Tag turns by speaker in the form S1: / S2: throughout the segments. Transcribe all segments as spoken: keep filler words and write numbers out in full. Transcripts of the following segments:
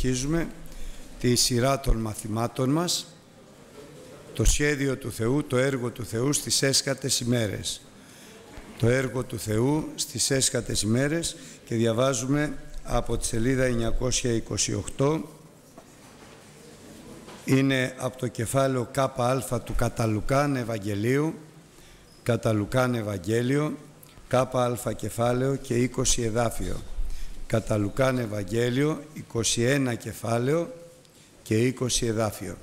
S1: συνεχίζουμε τη σειρά των μαθημάτων μας, το σχέδιο του Θεού, το έργο του Θεού στις έσχατες ημέρες. Το έργο του Θεού στις έσχατες ημέρες, και διαβάζουμε από τη σελίδα εννιακόσια είκοσι οκτώ, είναι από το κεφάλαιο ΚΑ του κατά Λουκάν Ευαγγελίου, κατά Λουκάν Ευαγγέλιο, ΚΑ κεφάλαιο και είκοσι εδάφιο. Κατά Λουκάν Ευαγγέλιο, είκοσι ένα κεφάλαιο και είκοσι εδάφιο.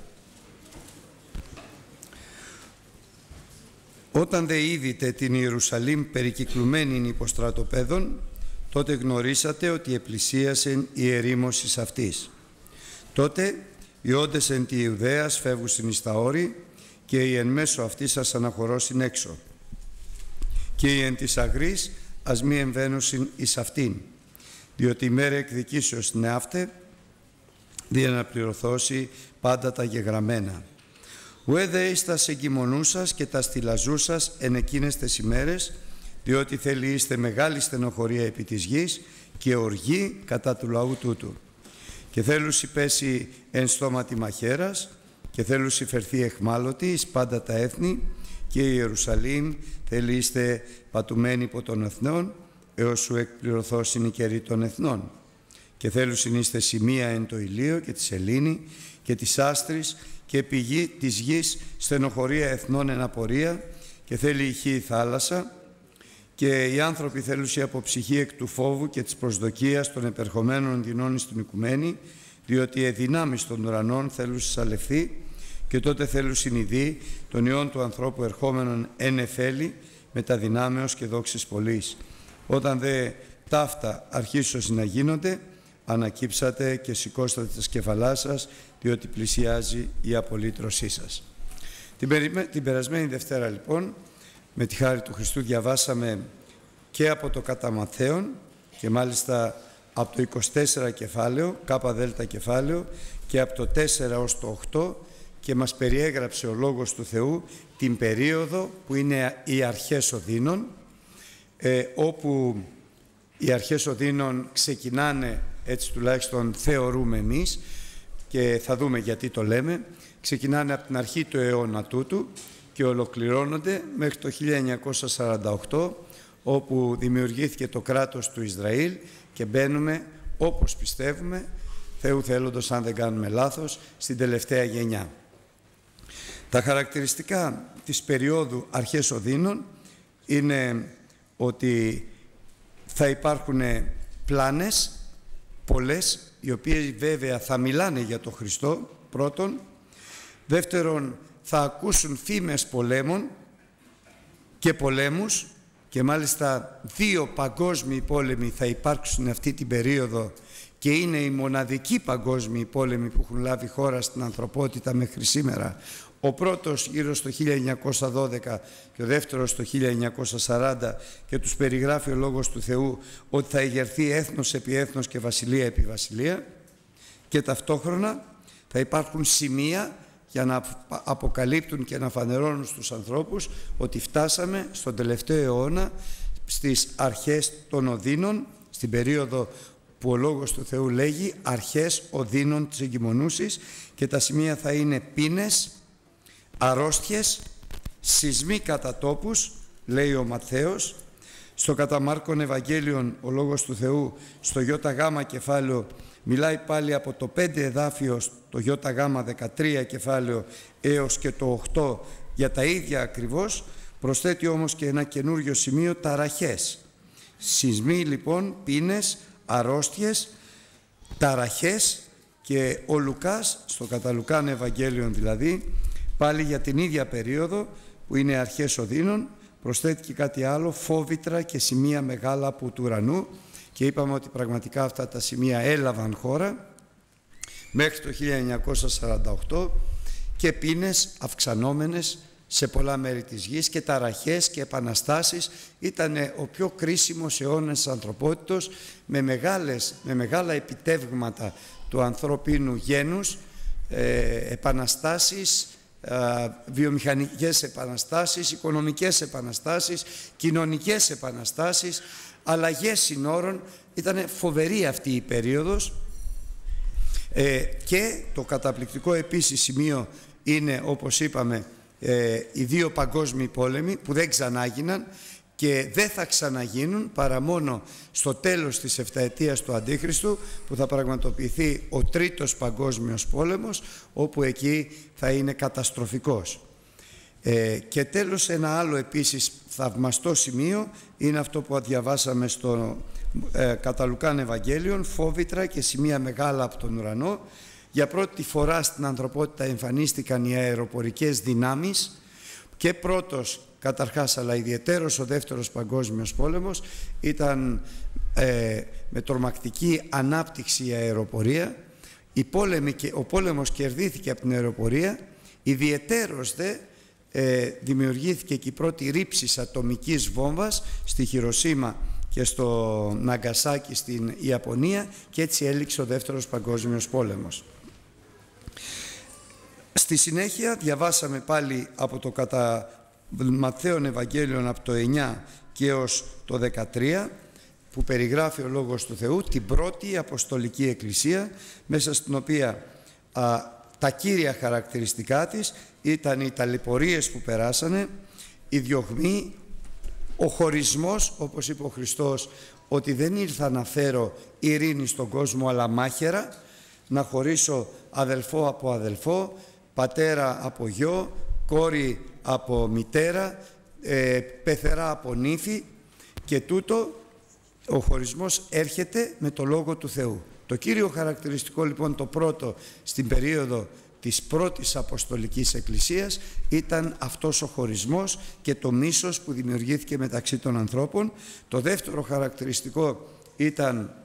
S1: Όταν δε είδητε την Ιερουσαλήμ περικυκλουμένην υποστρατοπέδων, τότε γνωρίσατε ότι επλησίασεν η ερήμωσης αυτής. Τότε οι όντες εν τη Ιουδαίας φεύγουσιν εις τα όρη, και οι εν μέσω αυτής σας αναχωρώσιν έξω, και οι εν της αγρής ας μη εμβαίνουσιν εις αυτήν, διότι η μέρα εκδικήσεως είναι αύτε, δι' να πληρωθώσει πάντα τα γεγραμμένα. Ουέ δε εις τας εγκυμονούσας και τας τυλαζούσας εν εκείνες τες ημέρες, διότι θέλει είστε μεγάλη στενοχωρία επί της γης και οργή κατά του λαού τούτου. Και θέλουσι πέσει εν στόματι μαχαίρας, και θέλουσι φερθεί εχμάλωτη εις πάντα τα έθνη, και η Ιερουσαλήμ θέλει είστε πατουμένοι υπό των εθνών, έως σου εκπληρωθώσιν η καιρή των εθνών. Και θέλουσιν είστε σημεία εν το ηλίο και τη σελήνη και της άστρης, και πηγή της γης στενοχωρία εθνών εν απορία, και θέλει ηχεί η θάλασσα, και οι άνθρωποι θέλουσι από ψυχή εκ του φόβου και της προσδοκίας των επερχομένων δεινών στην οικουμένη, διότι οι δυνάμεις των ουρανών θέλουσι σαλευθεί, και τότε θέλουσιν ειδεί των ιών του ανθρώπου ερχόμενων εν εφέλη με τα δυνάμεως και δόξης πολλής. Όταν δε ταύτα αρχίσως να γίνονται, ανακύψατε και σηκώστατε τα σκεφαλά σας, διότι πλησιάζει η απολύτρωσή σας. Την, περι... την περασμένη Δευτέρα λοιπόν, με τη χάρη του Χριστού, διαβάσαμε και από το κατά Ματθαίον, και μάλιστα από το είκοσι τέσσερα κεφάλαιο, ΚΔ κεφάλαιο, και από το τέσσερα ως το οκτώ, και μας περιέγραψε ο Λόγος του Θεού την περίοδο που είναι οι αρχές οδύνων, ε, όπου οι αρχές οδύνων ξεκινάνε, έτσι τουλάχιστον θεωρούμε εμείς, και θα δούμε γιατί το λέμε, ξεκινάνε από την αρχή του αιώνα τούτου και ολοκληρώνονται μέχρι το χίλια εννιακόσια σαράντα οκτώ, όπου δημιουργήθηκε το κράτος του Ισραήλ, και μπαίνουμε, όπως πιστεύουμε, Θεού θέλοντος, αν δεν κάνουμε λάθος, στην τελευταία γενιά. Τα χαρακτηριστικά της περίοδου αρχές οδύνων είναι ότι θα υπάρχουν πλάνες πολλές, οι οποίες βέβαια θα μιλάνε για τον Χριστό, πρώτον. Δεύτερον, θα ακούσουν φήμες πολέμων και πολέμους, και μάλιστα δύο παγκόσμιοι πόλεμοι θα υπάρξουν αυτή την περίοδο, και είναι οι μοναδικοί παγκόσμιοι πόλεμοι που έχουν λάβει χώρα στην ανθρωπότητα μέχρι σήμερα. Ο πρώτος γύρω στο χίλια εννιακόσια δώδεκα και ο δεύτερος στο χίλια εννιακόσια σαράντα, και τους περιγράφει ο Λόγος του Θεού ότι θα ηγερθεί έθνος επί έθνος και βασιλεία επί βασιλεία, και ταυτόχρονα θα υπάρχουν σημεία για να αποκαλύπτουν και να φανερώνουν στους ανθρώπους ότι φτάσαμε στον τελευταίο αιώνα, στις αρχές των οδύνων, στην περίοδο που ο Λόγος του Θεού λέγει αρχές οδύνων της εγκυμονούσης, και τα σημεία θα είναι πείνες, αρρώστιες, σεισμοί κατά τόπους, λέει ο Ματθαίος. Στο κατά Μάρκον Ευαγγέλιον ο Λόγος του Θεού στο ΙΓ κεφάλαιο μιλάει πάλι από το πέντε εδάφιο στο ΙΓ δεκατρία κεφάλαιο έως και το οκτώ για τα ίδια ακριβώς. Προσθέτει όμως και ένα καινούριο σημείο, ταραχές. Σεισμοί λοιπόν, πείνες, αρρώστιες, ταραχές, και ο Λουκάς στο κατά Λουκάν Ευαγγέλιον δηλαδή, πάλι για την ίδια περίοδο που είναι αρχές οδύνων, προσθέτει και κάτι άλλο, φόβητρα και σημεία μεγάλα από του ουρανού, και είπαμε ότι πραγματικά αυτά τα σημεία έλαβαν χώρα μέχρι το χίλια εννιακόσια σαράντα οκτώ, και πείνες αυξανόμενες σε πολλά μέρη της γης, και ταραχές και επαναστάσεις. Ήταν ο πιο κρίσιμος αιώνας της ανθρωπότητος, με, μεγάλες, με μεγάλα επιτεύγματα του ανθρωπίνου γένους, ε, επαναστάσεις, ε, βιομηχανικές επαναστάσεις, οικονομικές επαναστάσεις, κοινωνικές επαναστάσεις, αλλαγές συνόρων. Ήταν φοβερή αυτή η περίοδος. Ε, και το καταπληκτικό επίσης σημείο είναι, όπως είπαμε, ε, οι δύο παγκόσμιοι πόλεμοι που δεν ξανάγιναν και δεν θα ξαναγίνουν παρά μόνο στο τέλος της επταετίας του Αντίχριστου, που θα πραγματοποιηθεί ο τρίτος παγκόσμιος πόλεμος, όπου εκεί θα είναι καταστροφικός. Ε, και τέλος, ένα άλλο επίσης θαυμαστό σημείο είναι αυτό που διαβάσαμε στο ε, κατά Λουκάν Ευαγγέλιον, φόβητρα και σημεία μεγάλα από τον ουρανό. Για πρώτη φορά στην ανθρωπότητα εμφανίστηκαν οι αεροπορικές δυνάμεις, και πρώτος καταρχάς, αλλά ιδιαιτέρως ο δεύτερος παγκόσμιος πόλεμος ήταν ε, με τρομακτική ανάπτυξη η αεροπορία. Η πόλεμη, ο πόλεμος κερδίθηκε από την αεροπορία, ιδιαιτέρως δε ε, δημιουργήθηκε και η πρώτη ρήψη ατομικής βόμβας στη Χιροσίμα και στο Ναγκασάκι στην Ιαπωνία, και έτσι έληξε ο δεύτερος παγκόσμιος πόλεμος. Στη συνέχεια διαβάσαμε πάλι από το κατά Ματθαίον Ευαγγέλιον από το εννιά και έως το δεκατρία, που περιγράφει ο Λόγος του Θεού την πρώτη Αποστολική Εκκλησία, μέσα στην οποία α, τα κύρια χαρακτηριστικά της ήταν οι ταλαιπωρίες που περάσανε, οι διωγμοί, ο χωρισμός, όπως είπε ο Χριστός, ότι δεν ήρθα να φέρω ειρήνη στον κόσμο αλλά μάχαιρα, να χωρίσω αδελφό από αδελφό, πατέρα από γιο, κόρη από μητέρα, ε, πεθερά από νύφη, και τούτο ο χωρισμός έρχεται με το Λόγο του Θεού. Το κύριο χαρακτηριστικό λοιπόν, το πρώτο στην περίοδο της πρώτης Αποστολικής Εκκλησίας, ήταν αυτός ο χωρισμός και το μίσος που δημιουργήθηκε μεταξύ των ανθρώπων. Το δεύτερο χαρακτηριστικό ήταν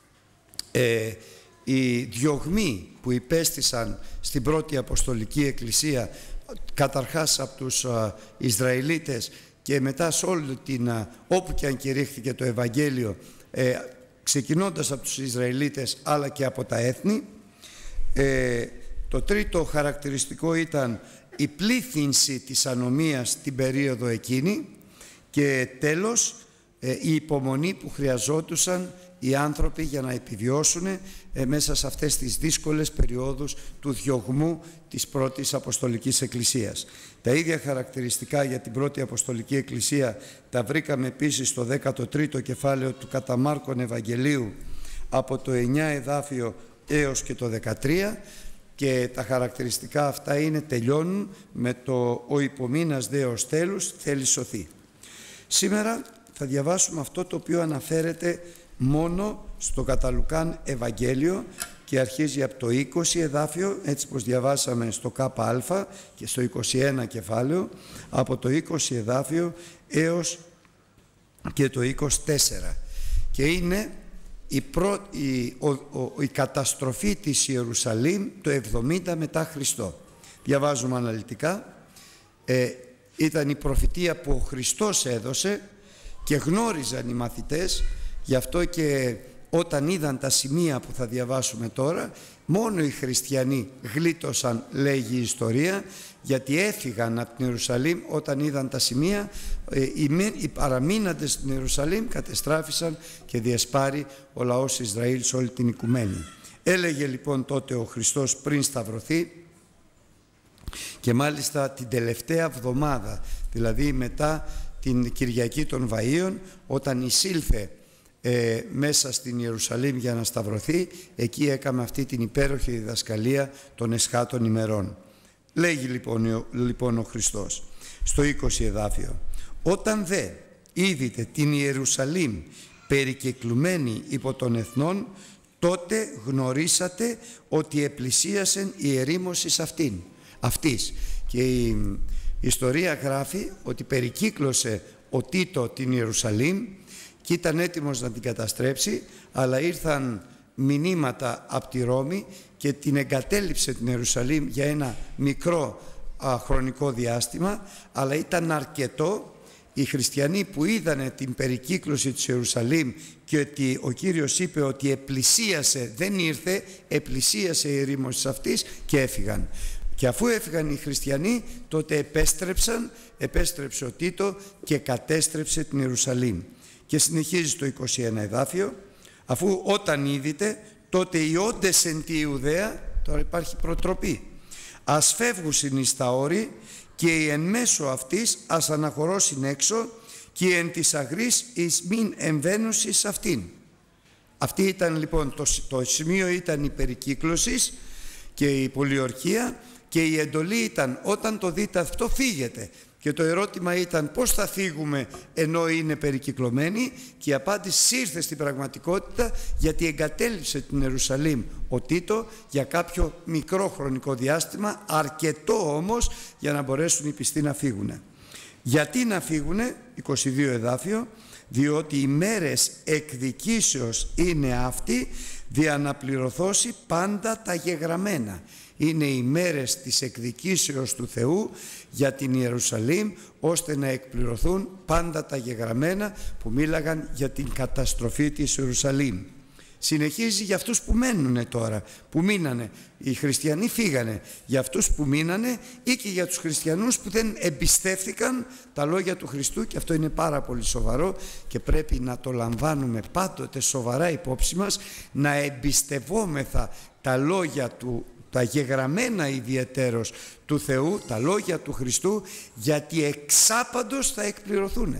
S1: ε, οι διωγμοί που υπέστησαν στην πρώτη Αποστολική Εκκλησία, καταρχάς από τους α, Ισραηλίτες και μετά σε όλη την, α, όπου και αν κηρύχθηκε το Ευαγγέλιο, ε, ξεκινώντας από τους Ισραηλίτες αλλά και από τα έθνη. Ε, το τρίτο χαρακτηριστικό ήταν η πλήθυνση της ανομίας την περίοδο εκείνη, και τέλος ε, η υπομονή που χρειαζόντουσαν οι άνθρωποι για να επιβιώσουν ε, μέσα σε αυτές τις δύσκολες περιόδους του διωγμού της πρώτης Αποστολικής Εκκλησίας. Τα ίδια χαρακτηριστικά για την πρώτη Αποστολική Εκκλησία τα βρήκαμε επίσης στο δέκατο τρίτο κεφάλαιο του κατά Μάρκον Ευαγγελίου, από το εννιά εδάφιο έως και το δεκατρία, και τα χαρακτηριστικά αυτά είναι, τελειώνουν με το «Ο υπομείνας δε ως τέλους θέλει σωθεί». Σήμερα θα διαβάσουμε αυτό το οποίο αναφέρεται μόνο στο κατά Λουκάν Ευαγγέλιο και αρχίζει από το είκοσι εδάφιο, έτσι πως διαβάσαμε στο ΚΑ και στο είκοσι ένα κεφάλαιο, από το είκοσι εδάφιο έως και το είκοσι τέσσερα, και είναι η, πρω... η... Ο... Ο... η καταστροφή της Ιερουσαλήμ το εβδομήντα μετά Χριστό. Διαβάζουμε αναλυτικά. Ε, ήταν η προφητεία που ο Χριστός έδωσε και γνώριζαν οι μαθητές, γι' αυτό και όταν είδαν τα σημεία που θα διαβάσουμε τώρα, μόνο οι χριστιανοί γλίτωσαν, λέγει η ιστορία, γιατί έφυγαν από την Ιερουσαλήμ όταν είδαν τα σημεία. Οι παραμείναντες στην Ιερουσαλήμ κατεστράφησαν και διεσπάρει ο λαός Ισραήλ σε όλη την οικουμένη. Έλεγε λοιπόν τότε ο Χριστός πριν σταυρωθεί, και μάλιστα την τελευταία εβδομάδα, δηλαδή μετά την Κυριακή των Βαΐων, όταν εισήλθε ε, μέσα στην Ιερουσαλήμ για να σταυρωθεί, εκεί έκαμε αυτή την υπέροχη διδασκαλία των εσχάτων ημερών. Λέγει λοιπόν, λοιπόν ο Χριστός στο είκοσι εδάφιο: «Όταν δε είδητε την Ιερουσαλήμ περικεκλουμένη υπό των εθνών, τότε γνωρίσατε ότι επλησίασεν η ερήμωσης αυτήν, αυτής». Και η ιστορία γράφει ότι περικύκλωσε ο Τίτο την Ιερουσαλήμ και ήταν έτοιμος να την καταστρέψει, αλλά ήρθαν μηνύματα από τη Ρώμη και την εγκατέλειψε την Ιερουσαλήμ για ένα μικρό α, χρονικό διάστημα, αλλά ήταν αρκετό οι χριστιανοί που είδανε την περικύκλωση της Ιερουσαλήμ και ότι ο Κύριος είπε ότι επλησίασε, δεν ήρθε, επλησίασε η ερήμωση αυτής, και έφυγαν. Και αφού έφυγαν οι χριστιανοί, τότε επέστρεψαν, επέστρεψε ο Τίτο και κατέστρεψε την Ιερουσαλήμ. Και συνεχίζει το είκοσι ένα εδάφιο: «Αφού όταν είδητε, τότε οι όντες εν τη Ιουδαία, τώρα υπάρχει προτροπή, ας φεύγουσιν εις τα όρη και η εν μέσω αυτής ας αναχωρώσιν έξω και η εν της αγρής εις μην εμβαίνουσις αυτήν. Αυτή ήταν λοιπόν το, το σημείο, ήταν η περικύκλωση και η πολιορκία, και η εντολή ήταν όταν το δείτε αυτό φύγετε. Και το ερώτημα ήταν πώς θα φύγουμε ενώ είναι περικυκλωμένοι, και η απάντηση ήρθε στην πραγματικότητα γιατί εγκατέλειψε την Ιερουσαλήμ ο Τίτο για κάποιο μικρό χρονικό διάστημα, αρκετό όμως για να μπορέσουν οι πιστοί να φύγουν. Γιατί να φύγουνε, είκοσι δύο εδάφιο, διότι οι μέρες εκδικήσεως είναι αυτοί, δια να πληρωθώσει πάντα τα γεγραμμένα. Είναι οι μέρες της εκδικήσεως του Θεού για την Ιερουσαλήμ, ώστε να εκπληρωθούν πάντα τα γεγραμμένα που μίλαγαν για την καταστροφή της Ιερουσαλήμ. Συνεχίζει για αυτούς που μένουν τώρα, που μείνανε. Οι χριστιανοί φύγανε. Για αυτούς που μείνανε ή και για τους χριστιανούς που δεν εμπιστεύτηκαν τα λόγια του Χριστού, και αυτό είναι πάρα πολύ σοβαρό και πρέπει να το λαμβάνουμε πάντοτε σοβαρά υπόψη μας, να εμπιστευόμεθα τα λόγια του, τα γεγραμμένα ιδιαιτέρως του Θεού, τα λόγια του Χριστού, γιατί εξάπαντος θα εκπληρωθούν.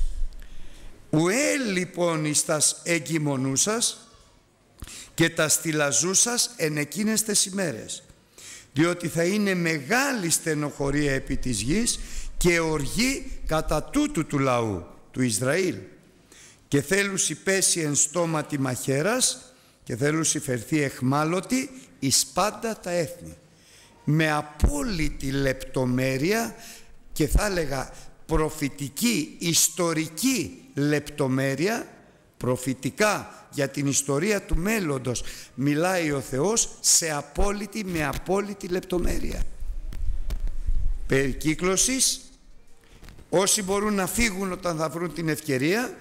S1: Ουέ λοιπόν εις τας εγκυμονούσας και τα στυλαζούσας εν εκείνες τες ημέρες, διότι θα είναι μεγάλη στενοχωρία επί της γης και οργή κατά τούτου του λαού του Ισραήλ, και θέλουσι πέσει εν στόματι μαχαίρας και θέλουσι φερθεί εχμάλωτη εις πάντα τα έθνη. Με απόλυτη λεπτομέρεια και θα έλεγα προφητική, ιστορική λεπτομέρεια, προφητικά για την ιστορία του μέλλοντος μιλάει ο Θεός σε απόλυτη, με απόλυτη λεπτομέρεια. Περικύκλωσης, όσοι μπορούν να φύγουν όταν θα βρουν την ευκαιρία,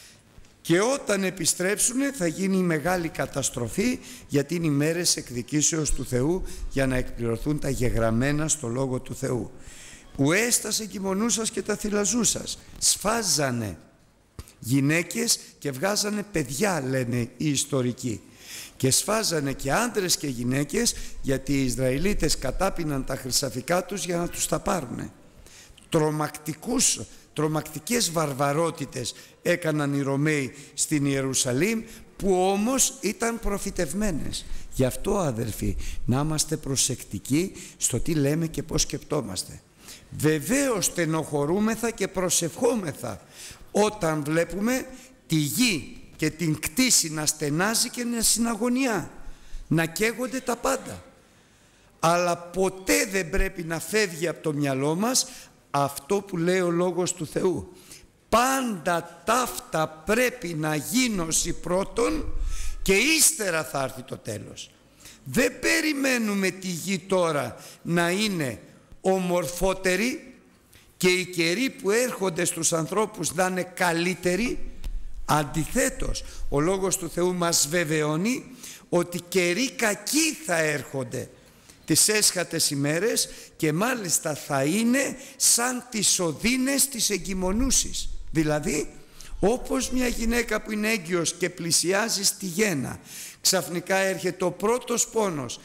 S1: και όταν επιστρέψουν θα γίνει η μεγάλη καταστροφή, γιατί είναι οι μέρες εκδικήσεως του Θεού για να εκπληρωθούν τα γεγραμμένα στο Λόγο του Θεού. Ουέστας εγκυμονούσας και τα θυλαζούσας. Σφάζανε γυναίκες και βγάζανε παιδιά, λένε οι ιστορικοί. Και σφάζανε και άντρες και γυναίκες, γιατί οι Ισραηλίτες κατάπιναν τα χρυσαφικά τους για να τους τα πάρουνε. Τρομακτικούς, τρομακτικές βαρβαρότητες έκαναν οι Ρωμαίοι στην Ιερουσαλήμ, που όμως ήταν προφητευμένες. Γι' αυτό, αδερφοί, να είμαστε προσεκτικοί στο τι λέμε και πώς σκεπτόμαστε. Βεβαίως στενοχωρούμεθα και προσευχόμεθα όταν βλέπουμε τη γη και την κτήση να στενάζει και να συναγωνιά, να καίγονται τα πάντα. Αλλά ποτέ δεν πρέπει να φεύγει από το μυαλό μας αυτό που λέει ο Λόγος του Θεού. Πάντα ταύτα πρέπει να γίνωση πρώτον και ύστερα θα έρθει το τέλος. Δεν περιμένουμε τη γη τώρα να είναι ομορφότερη και οι καιροί που έρχονται στους ανθρώπους να είναι καλύτεροι. Αντιθέτως, ο Λόγος του Θεού μας βεβαιώνει ότι καιροί κακοί θα έρχονται τις έσχατες ημέρες, και μάλιστα θα είναι σαν τις οδύνες της εγκυμονούσης. Δηλαδή, όπως μια γυναίκα που είναι έγκυος και πλησιάζει στη γέννα, ξαφνικά έρχεται ο πρώτος πόνος,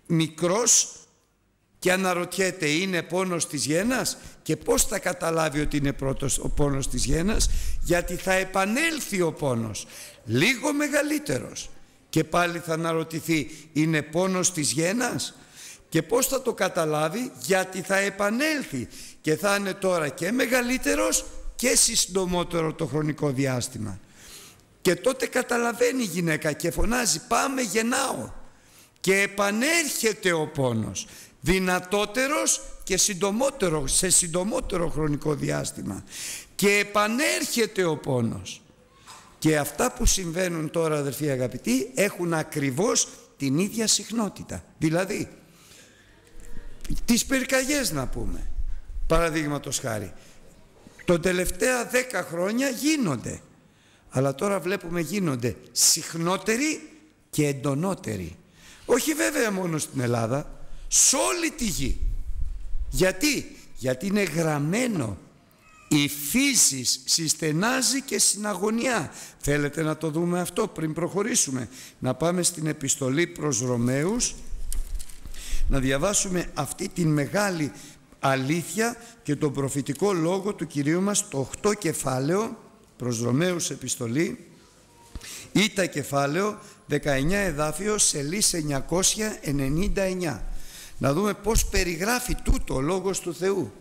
S1: μικρός, και αναρωτιέται, είναι πόνος της γέννας? Και πώς θα καταλάβει ότι είναι πρώτος ο πόνος της γέννας? Γιατί θα επανέλθει ο πόνος λίγο μεγαλύτερος, και πάλι θα αναρωτηθεί, είναι πόνος της γέννας? Και πώς θα το καταλάβει? Γιατί θα επανέλθει και θα είναι τώρα και μεγαλύτερος και συντομότερο το χρονικό διάστημα. Και τότε καταλαβαίνει η γυναίκα και φωνάζει, πάμε, γεννάω. Και επανέρχεται ο πόνος, δυνατότερος και συντομότερο, σε συντομότερο χρονικό διάστημα. Και επανέρχεται ο πόνος. Και αυτά που συμβαίνουν τώρα, αδερφοί αγαπητοί, έχουν ακριβώς την ίδια συχνότητα. Δηλαδή, τις πυρκαγιές να πούμε, παραδείγματος χάρη, τον τελευταία δέκα χρόνια γίνονται, αλλά τώρα βλέπουμε γίνονται συχνότεροι και εντονότεροι. Όχι βέβαια μόνο στην Ελλάδα, σε όλη τη γη. Γιατί? Γιατί είναι γραμμένο η φύση συστενάζει και συναγωνιά. Θέλετε να το δούμε αυτό πριν προχωρήσουμε? Να πάμε στην επιστολή προς Ρωμαίους, να διαβάσουμε αυτή την μεγάλη αλήθεια και τον προφητικό λόγο του Κυρίου μας, το οκτώ κεφάλαιο προς Ρωμαίους επιστολή, Ήτα κεφάλαιο, δεκαεννιά εδάφιο, σελίς εννιακόσια ενενήντα εννιά. Να δούμε πώς περιγράφει τούτο ο Λόγος του Θεού.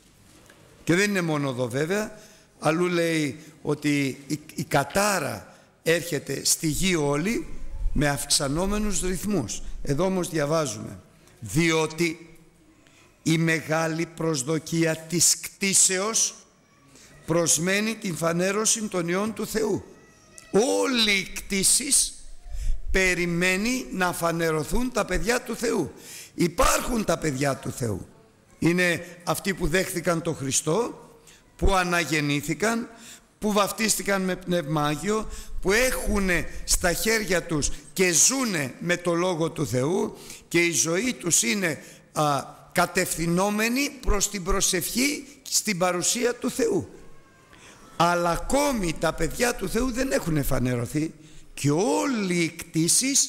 S1: Και δεν είναι μόνο εδώ βέβαια, αλλού λέει ότι η, η κατάρα έρχεται στη γη όλη με αυξανόμενους ρυθμούς. Εδώ όμως διαβάζουμε, διότι η μεγάλη προσδοκία της κτήσεως προσμένει την φανέρωση των ιών του Θεού. Όλη η κτήσης περιμένει να φανερωθούν τα παιδιά του Θεού. Υπάρχουν τα παιδιά του Θεού. Είναι αυτοί που δέχθηκαν τον Χριστό, που αναγεννήθηκαν, που βαφτίστηκαν με Πνεύμα Άγιο, που έχουν στα χέρια τους και ζούνε με το Λόγο του Θεού και η ζωή τους είναι α, κατευθυνόμενη προς την προσευχή στην παρουσία του Θεού. Αλλά ακόμη τα παιδιά του Θεού δεν έχουν φανερωθεί και όλη η κτήσης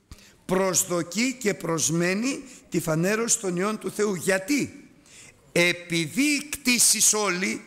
S1: προσδοκεί και προσμένει τη φανέρωση των ιών του Θεού. Γιατί? Επειδή η κτήσης όλη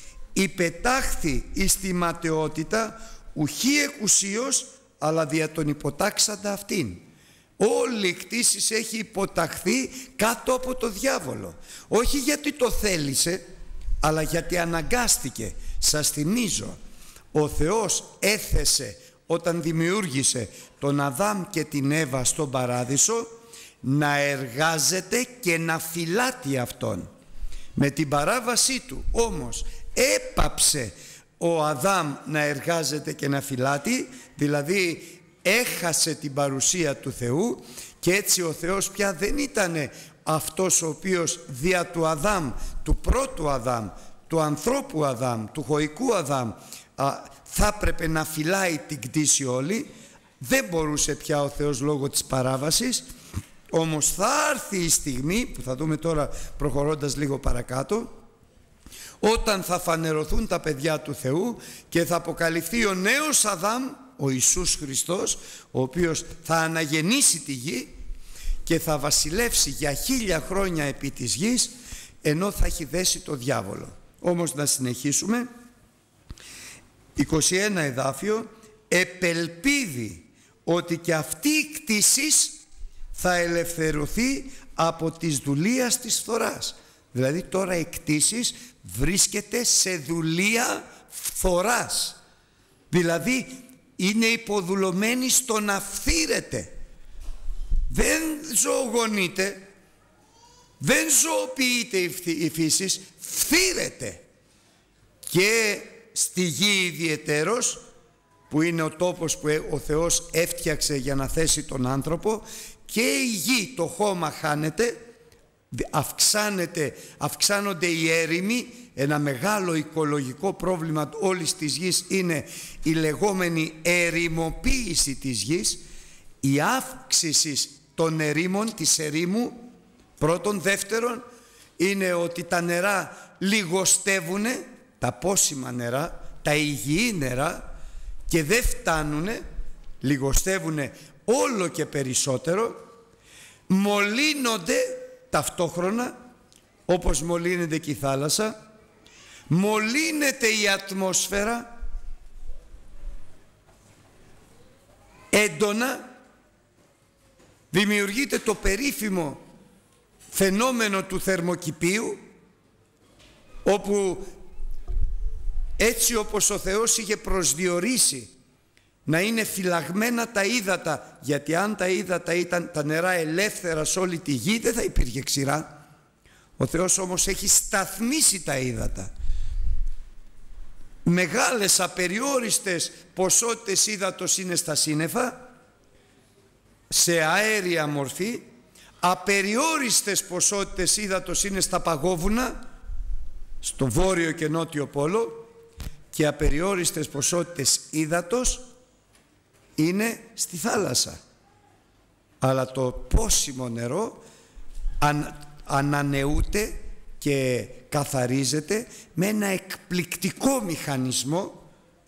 S1: υπετάχθη εις τη ματαιότητα, ουχή εκουσίως, αλλά δια τον υποτάξαντα αυτήν. Όλη η κτήσης έχει υποταχθεί κάτω από το διάβολο. Όχι γιατί το θέλησε, αλλά γιατί αναγκάστηκε. Σας θυμίζω, ο Θεός έθεσε όταν δημιούργησε τον Αδάμ και την Εύα στον παράδεισο να εργάζεται και να φυλάτει αυτόν. Με την παράβασή του όμως έπαψε ο Αδάμ να εργάζεται και να φυλάτει, δηλαδή έχασε την παρουσία του Θεού και έτσι ο Θεός πια δεν ήταν αυτός ο οποίος δια του Αδάμ, του πρώτου Αδάμ, του ανθρώπου Αδάμ, του χωικού Αδάμ, α, θα έπρεπε να φυλάει την κτήση όλη. Δεν μπορούσε πια ο Θεός λόγω της παράβασης. Όμως θα έρθει η στιγμή, που θα δούμε τώρα προχωρώντας λίγο παρακάτω, όταν θα φανερωθούν τα παιδιά του Θεού και θα αποκαλυφθεί ο νέος Αδάμ, ο Ιησούς Χριστός, ο οποίος θα αναγεννήσει τη γη και θα βασιλεύσει για χίλια χρόνια επί της γης, ενώ θα έχει δέσει το διάβολο. Όμως να συνεχίσουμε. είκοσι ένα εδάφιο, επελπίδει ότι και αυτή η κτήσης θα ελευθερωθεί από τις δουλείας της φθοράς. Δηλαδή τώρα η κτήσης βρίσκεται σε δουλεία φθοράς. Δηλαδή είναι υποδουλωμένη στο να φθήρεται. Δεν ζωογονείται, δεν ζωοποιείται η φύση, φθήρεται. Και στη γη ιδιαιτέρως, που είναι ο τόπος που ο Θεός έφτιαξε για να θέσει τον άνθρωπο, και η γη, το χώμα χάνεται, αυξάνεται, αυξάνονται οι έρημοι. Ένα μεγάλο οικολογικό πρόβλημα όλης της γης είναι η λεγόμενη ερημοποίηση της γης, η αύξηση των ερήμων, της ερήμου. Πρώτον. Δεύτερον είναι ότι τα νερά λιγοστεύουνε, τα πόσιμα νερά, τα υγιή νερά, και δεν φτάνουνε, λιγοστεύουνε όλο και περισσότερο, μολύνονται ταυτόχρονα, όπως μολύνεται και η θάλασσα, μολύνεται η ατμόσφαιρα έντονα, δημιουργείται το περίφημο φαινόμενο του θερμοκηπίου, όπου έτσι όπως ο Θεός είχε προσδιορίσει να είναι φυλαγμένα τα ύδατα, γιατί αν τα ύδατα ήταν τα νερά ελεύθερα σε όλη τη γη δεν θα υπήρχε ξηρά. Ο Θεός όμως έχει σταθμίσει τα ύδατα. Μεγάλες απεριόριστες ποσότητες ύδατος είναι στα σύννεφα, σε αέρια μορφή, απεριόριστες ποσότητες ύδατος είναι στα παγόβουνα, στο βόρειο και νότιο πόλο, και απεριόριστες ποσότητες ύδατος είναι στη θάλασσα. Αλλά το πόσιμο νερό αν, ανανεούται και καθαρίζεται με ένα εκπληκτικό μηχανισμό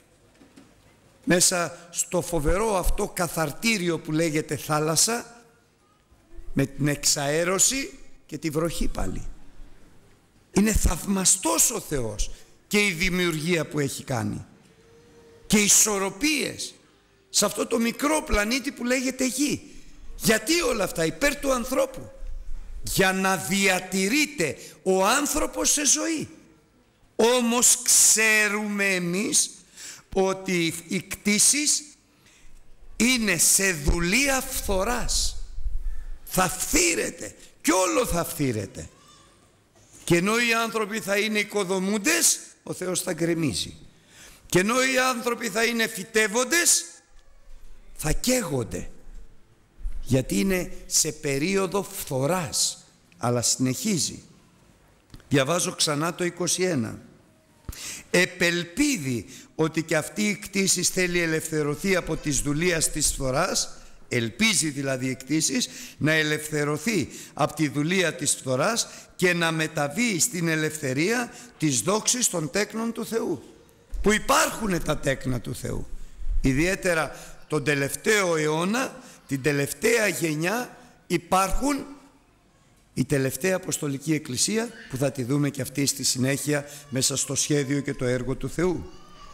S1: μέσα στο φοβερό αυτό καθαρτήριο που λέγεται θάλασσα, με την εξαέρωση και τη βροχή πάλι. Είναι θαυμαστός ο Θεός και η δημιουργία που έχει κάνει και οι ισορροπίες σε αυτό το μικρό πλανήτη που λέγεται Γη. Γιατί όλα αυτά? Υπέρ του ανθρώπου, για να διατηρείται ο άνθρωπος σε ζωή. Όμως ξέρουμε εμείς ότι οι κτήσεις είναι σε δουλεία φθοράς. Θα φθήρεται και όλο θα φθήρεται. Και ενώ οι άνθρωποι θα είναι οικοδομούντες, ο Θεός θα γκρεμίζει. Και ενώ οι άνθρωποι θα είναι φυτεύοντες, θα καίγονται. Γιατί είναι σε περίοδο φθοράς. Αλλά συνεχίζει. Διαβάζω ξανά το είκοσι ένα. Επελπίδει ότι και αυτή η κτήσης θέλει ελευθερωθεί από τις δουλείας της φθοράς, ελπίζει δηλαδή η κτήσης να ελευθερωθεί από τη δουλεία της φθοράς και να μεταβεί στην ελευθερία της δόξης των τέκνων του Θεού. Που υπάρχουν τα τέκνα του Θεού. Ιδιαίτερα τον τελευταίο αιώνα, την τελευταία γενιά, υπάρχουν η τελευταία Αποστολική Εκκλησία, που θα τη δούμε και αυτή στη συνέχεια μέσα στο σχέδιο και το έργο του Θεού.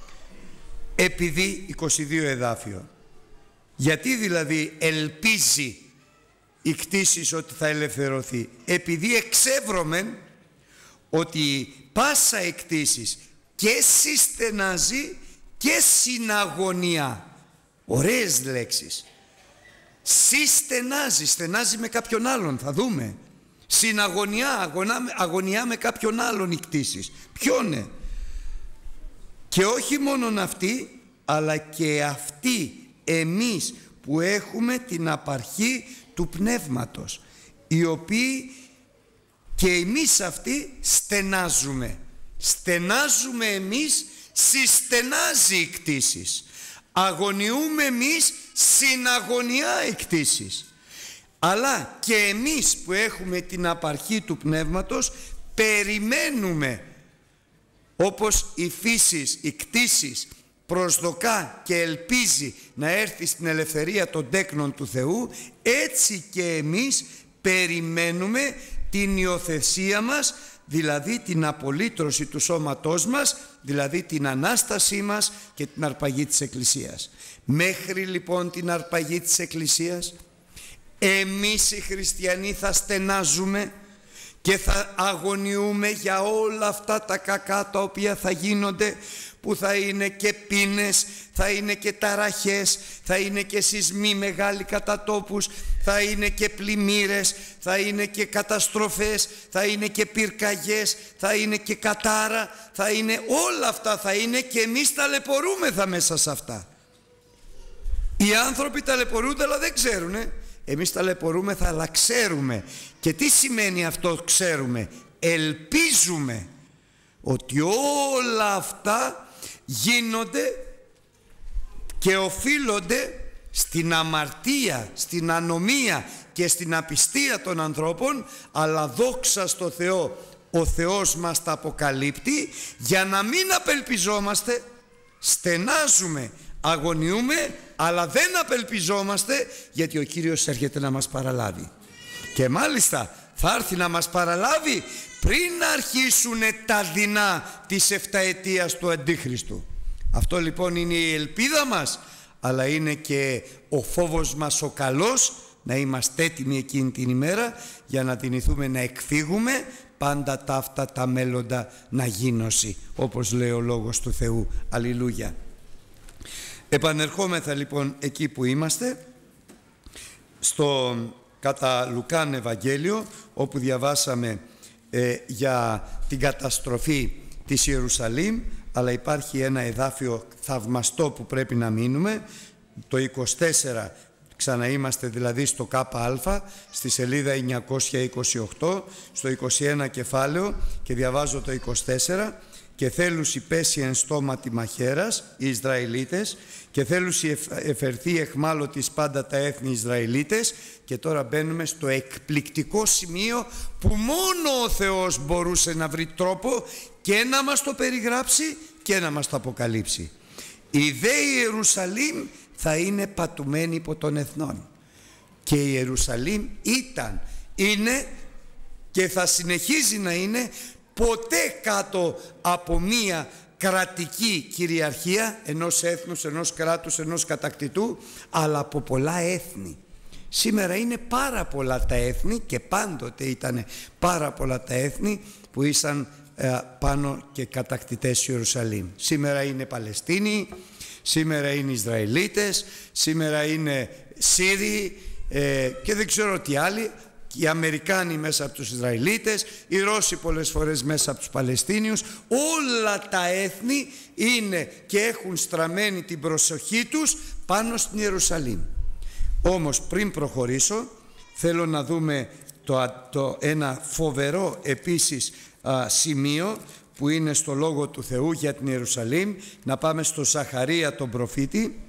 S1: Επειδή, είκοσι δύο εδάφιο, γιατί δηλαδή ελπίζει η κτήσης ότι θα ελευθερωθεί? Επειδή εξεύρωμεν ότι πάσα εκτίσεις και συστενάζει και συναγωνία. Ωραίες λέξεις. Συστενάζει, στενάζει με κάποιον άλλον, θα δούμε. Συναγωνιά, αγωνά, αγωνιά με κάποιον άλλον οι κτήσεις. Ποιον? Και όχι μόνον αυτοί, αλλά και αυτοί εμείς που έχουμε την απαρχή του Πνεύματος, οι οποίοι και εμείς αυτοί στενάζουμε. Στενάζουμε εμείς, συστενάζει οι κτήσεις. Αγωνιούμε εμείς, συναγωνιά οι κτήσεις. Αλλά και εμείς που έχουμε την απαρχή του Πνεύματος περιμένουμε, όπως η φύση, η κτήσης προσδοκά και ελπίζει να έρθει στην ελευθερία των τέκνων του Θεού, έτσι και εμείς περιμένουμε την υιοθεσία μας, δηλαδή την απολύτρωση του σώματός μας, δηλαδή την Ανάστασή μας και την αρπαγή της Εκκλησίας. Μέχρι λοιπόν την αρπαγή της Εκκλησίας, εμείς οι χριστιανοί θα στενάζουμε και θα αγωνιούμε για όλα αυτά τα κακά τα οποία θα γίνονται, που θα είναι και πείνες, θα είναι και ταραχές, θα είναι και σεισμοί μεγάλοι κατά τόπους, θα είναι και πλημμύρες, θα είναι και καταστροφές, θα είναι και πυρκαγιές, θα είναι και κατάρα, θα είναι όλα αυτά, θα είναι, και εμείς ταλαιπωρούμεθα μέσα σε αυτά. Οι άνθρωποι ταλαιπωρούνται αλλά δεν ξέρουνε. Εμείς ταλαιπωρούμεθα αλλά ξέρουμε. Και τι σημαίνει αυτό ξέρουμε? Ελπίζουμε ότι όλα αυτά γίνονται και οφείλονται στην αμαρτία, στην ανομία και στην απιστία των ανθρώπων, αλλά δόξα στο Θεό, ο Θεός μας τα αποκαλύπτει για να μην απελπιζόμαστε. Στενάζουμε, αγωνιούμε, αλλά δεν απελπιζόμαστε, γιατί ο Κύριος έρχεται να μας παραλάβει. Και μάλιστα θα έρθει να μας παραλάβει πριν αρχίσουν τα δεινά της εφταετίας του Αντίχριστου. Αυτό λοιπόν είναι η ελπίδα μας, αλλά είναι και ο φόβος μας ο καλός, να είμαστε έτοιμοι εκείνη την ημέρα για να τιμηθούμε να εκφύγουμε πάντα τα αυτά τα μέλλοντα να γίνωση, όπως λέει ο Λόγος του Θεού. Αλληλούια. Επανερχόμεθα λοιπόν εκεί που είμαστε, στο κατά Λουκάν Ευαγγέλιο, όπου διαβάσαμε ε, για την καταστροφή της Ιερουσαλήμ, αλλά υπάρχει ένα εδάφιο θαυμαστό που πρέπει να μείνουμε, το είκοσι τέσσερα, ξαναείμαστε δηλαδή στο ΚΑΠΑ, στη σελίδα εννιακόσια είκοσι οκτώ, στο είκοσι ένα κεφάλαιο, και διαβάζω το είκοσι τέσσερα, και θέλουσι πέσει εν στόματι μαχαίρας οι Ισραηλίτες και θέλουσι εφερθεί εχμάλωτης πάντα τα έθνη Ισραηλίτες. Και τώρα μπαίνουμε στο εκπληκτικό σημείο που μόνο ο Θεός μπορούσε να βρει τρόπο και να μας το περιγράψει και να μας το αποκαλύψει. Η δε Ιερουσαλήμ θα είναι πατουμένη υπό των εθνών. Και η Ιερουσαλήμ ήταν, είναι και θα συνεχίζει να είναι ποτέ κάτω από μία κρατική κυριαρχία ενός έθνους, ενός κράτους, ενός κατακτητού, αλλά από πολλά έθνη. Σήμερα είναι πάρα πολλά τα έθνη και πάντοτε ήταν πάρα πολλά τα έθνη που ήσαν ε, πάνω και κατακτητές Ιερουσαλήμ. Σήμερα είναι Παλαιστίνοι, σήμερα είναι Ισραηλίτες, σήμερα είναι Σύριοι ε, και δεν ξέρω τι άλλοι. Οι Αμερικάνοι μέσα από τους Ισραηλίτες, οι Ρώσοι πολλές φορές μέσα από τους Παλαιστίνιους. Όλα τα έθνη είναι και έχουν στραμμένη την προσοχή τους πάνω στην Ιερουσαλήμ. Όμως πριν προχωρήσω θέλω να δούμε το, το, ένα φοβερό επίσης α, σημείο που είναι στο Λόγο του Θεού για την Ιερουσαλήμ. Να πάμε στο Ζαχαρία τον προφήτη.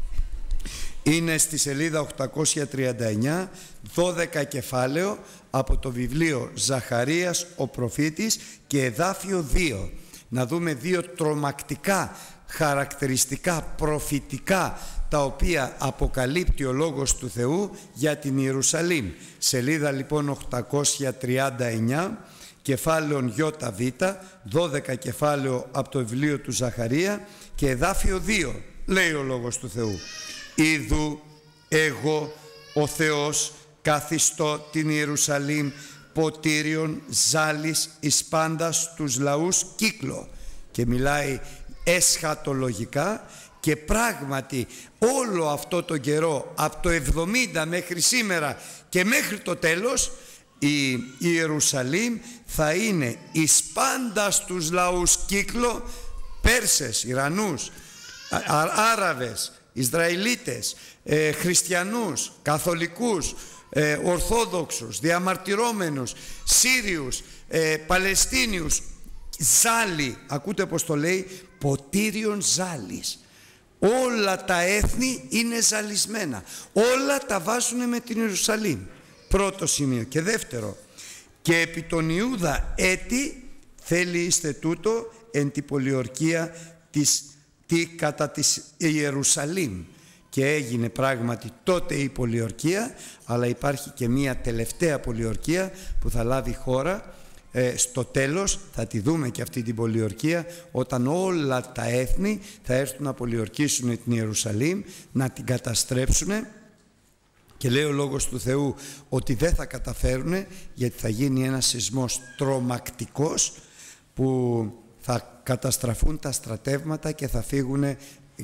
S1: Είναι στη σελίδα οκτακόσια τριάντα εννιά, δώδεκα κεφάλαιο από το βιβλίο Ζαχαρίας ο προφήτης και εδάφιο δύο. Να δούμε δύο τρομακτικά χαρακτηριστικά προφητικά τα οποία αποκαλύπτει ο Λόγος του Θεού για την Ιερουσαλήμ. Σελίδα λοιπόν οκτακόσια τριάντα εννιά, κεφάλαιον ΙΒ, δώδεκα κεφάλαιο από το βιβλίο του Ζαχαρία και εδάφιο δύο. Λέει ο Λόγος του Θεού: «Ιδού εγώ ο Θεός καθιστώ την Ιερουσαλήμ ποτήριον ζάλης εις πάντας τους λαούς κύκλο». Και μιλάει εσχατολογικά και πράγματι όλο αυτό το καιρό από το εβδομήντα μέχρι σήμερα και μέχρι το τέλος η Ιερουσαλήμ θα είναι εις πάντας τους λαούς κύκλο, Πέρσες, Ιρανούς, Άραβες, Ισραηλίτες, ε, Χριστιανούς, Καθολικούς, ε, Ορθόδοξους, διαμαρτυρόμενους, Σύριους, ε, Παλαιστίνιους, ζάλι, ακούτε πως το λέει, ποτήριον ζάλης. Όλα τα έθνη είναι ζαλισμένα, όλα τα βάζουν με την Ιερουσαλήμ. Πρώτο σημείο. Και δεύτερο, και επί τον Ιούδα έτη θέλει είστε τούτο εν την πολιορκία της τι κατά της Ιερουσαλήμ. Και έγινε πράγματι τότε η πολιορκία, αλλά υπάρχει και μία τελευταία πολιορκία που θα λάβει χώρα ε, στο τέλος. Θα τη δούμε και αυτή την πολιορκία, όταν όλα τα έθνη θα έρθουν να πολιορκήσουν την Ιερουσαλήμ, να την καταστρέψουν. Και λέει ο Λόγος του Θεού ότι δεν θα καταφέρουν, γιατί θα γίνει ένας σεισμός τρομακτικός που θα καταστραφούν τα στρατεύματα και θα φύγουν ε,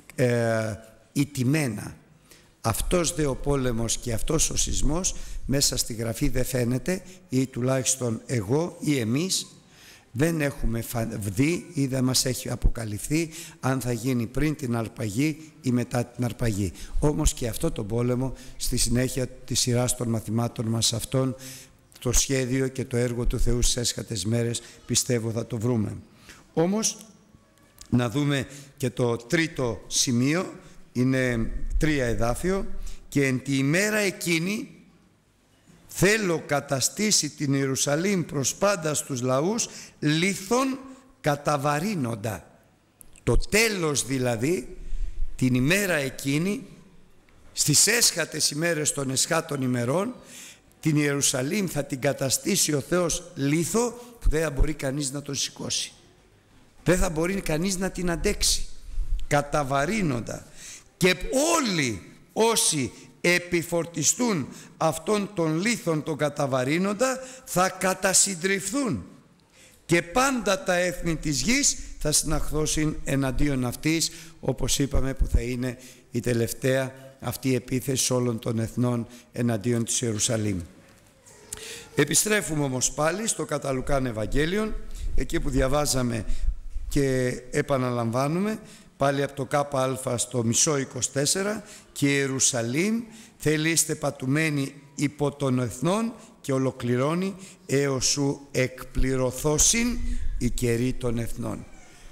S1: ιτημένα. Αυτός δε ο πόλεμος και αυτός ο σεισμός μέσα στη Γραφή δεν φαίνεται, ή τουλάχιστον εγώ ή εμείς δεν έχουμε δει ή δεν μας έχει αποκαλυφθεί αν θα γίνει πριν την αρπαγή ή μετά την αρπαγή. Όμως και αυτό το πόλεμο στη συνέχεια της σειράς των μαθημάτων μας αυτών, το σχέδιο και το έργο του Θεού στις έσχατες μέρες, πιστεύω θα το βρούμε. Όμως να δούμε και το τρίτο σημείο, είναι τρία εδάφιο. «Και εν τη ημέρα εκείνη θέλω καταστήσει την Ιερουσαλήμ προς πάντα στους λαούς λίθον καταβαρύνοντα». Το τέλος δηλαδή, την ημέρα εκείνη, στις έσχατες ημέρες των εσχάτων ημερών, την Ιερουσαλήμ θα την καταστήσει ο Θεός λίθο που δεν θα μπορεί κανείς να τον σηκώσει. Δεν θα μπορεί κανείς να την αντέξει. Καταβαρύνοντα. Και όλοι όσοι επιφορτιστούν αυτών των λίθων των καταβαρύνοντα θα κατασυντριφθούν. Και πάντα τα έθνη της γης θα συναχθώσουν εναντίον αυτής, όπως είπαμε, που θα είναι η τελευταία αυτή η επίθεση όλων των εθνών εναντίον της Ιερουσαλήμ. Επιστρέφουμε όμως πάλι στο κατά Λουκάν Ευαγγέλιον, εκεί που διαβάζαμε και επαναλαμβάνουμε πάλι από το ΚΑ στο μισό είκοσι τέσσερα, και η Ιερουσαλήμ θέλει είστε πατουμένοι υπό των εθνών, και ολοκληρώνει έως σου εκπληρωθώσιν η καιρή των εθνών.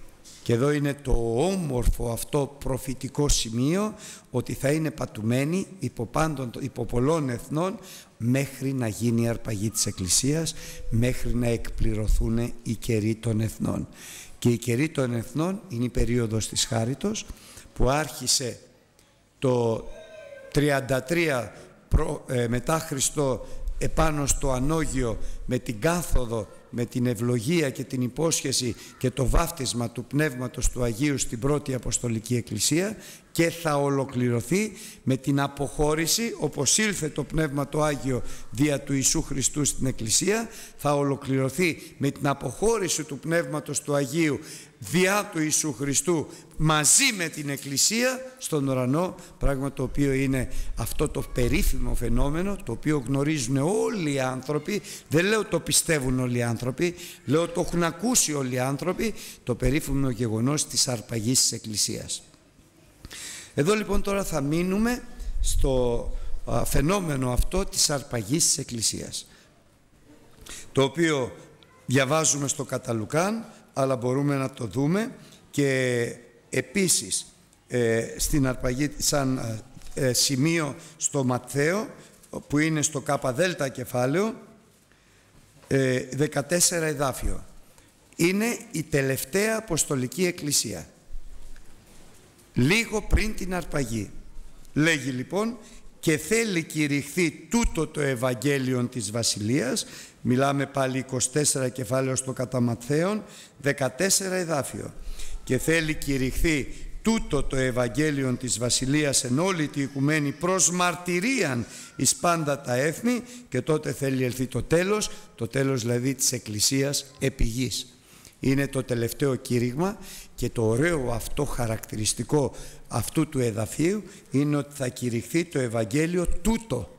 S1: Και εδώ είναι το όμορφο αυτό προφητικό σημείο, ότι θα είναι πατουμένοι υπό, πάντων, υπό πολλών εθνών, μέχρι να γίνει η αρπαγή της Εκκλησίας, μέχρι να εκπληρωθούν οι καιροί των εθνών. Και οι καιροί των εθνών είναι η περίοδος της Χάριτος, που άρχισε το τριάντα τρία προ, ε, μετά Χριστό επάνω στο Ανώγειο, με την κάθοδο, με την ευλογία και την υπόσχεση και το βάφτισμα του Πνεύματος του Αγίου στην πρώτη Αποστολική Εκκλησία, και θα ολοκληρωθεί με την αποχώρηση, όπως ήλθε το Πνεύμα το Άγιο δια του Ιησού Χριστού στην Εκκλησία, θα ολοκληρωθεί με την αποχώρηση του Πνεύματος του Αγίου διά του Ιησού Χριστού μαζί με την Εκκλησία στον ουρανό, πράγμα το οποίο είναι αυτό το περίφημο φαινόμενο, το οποίο γνωρίζουν όλοι οι άνθρωποι. Δεν λέω το πιστεύουν όλοι οι άνθρωποι, λέω το έχουν ακούσει όλοι οι άνθρωποι, το περίφημο γεγονός της αρπαγής της Εκκλησίας. Εδώ λοιπόν τώρα θα μείνουμε στο α, φαινόμενο αυτό της αρπαγής της Εκκλησίας, το οποίο διαβάζουμε στο κατά Λουκάν, αλλά μπορούμε να το δούμε και επίσης ε, στην αρπαγή σαν ε, σημείο στο Ματθαίο, που είναι στο καπαδέλτα κεφάλαιο, ε, δεκατέσσερα εδάφιο. Είναι η τελευταία Αποστολική Εκκλησία, λίγο πριν την αρπαγή. Λέγει λοιπόν: και θέλει κηρυχθεί τούτο το Ευαγγέλιο της Βασιλείας. Μιλάμε πάλι είκοσι τέσσερα κεφάλαιο στο κατά Ματθαίον, δεκατέσσερα εδάφιο. Και θέλει κηρυχθεί τούτο το Ευαγγέλιο της Βασιλείας εν όλη τη οικουμένη προς μαρτυρίαν εις πάντα τα έθνη, και τότε θέλει ελθεί το τέλος, το τέλος δηλαδή της Εκκλησίας επί γης. Είναι το τελευταίο κήρυγμα, και το ωραίο αυτό χαρακτηριστικό αυτού του εδαφίου είναι ότι θα κηρυχθεί το Ευαγγέλιο τούτο.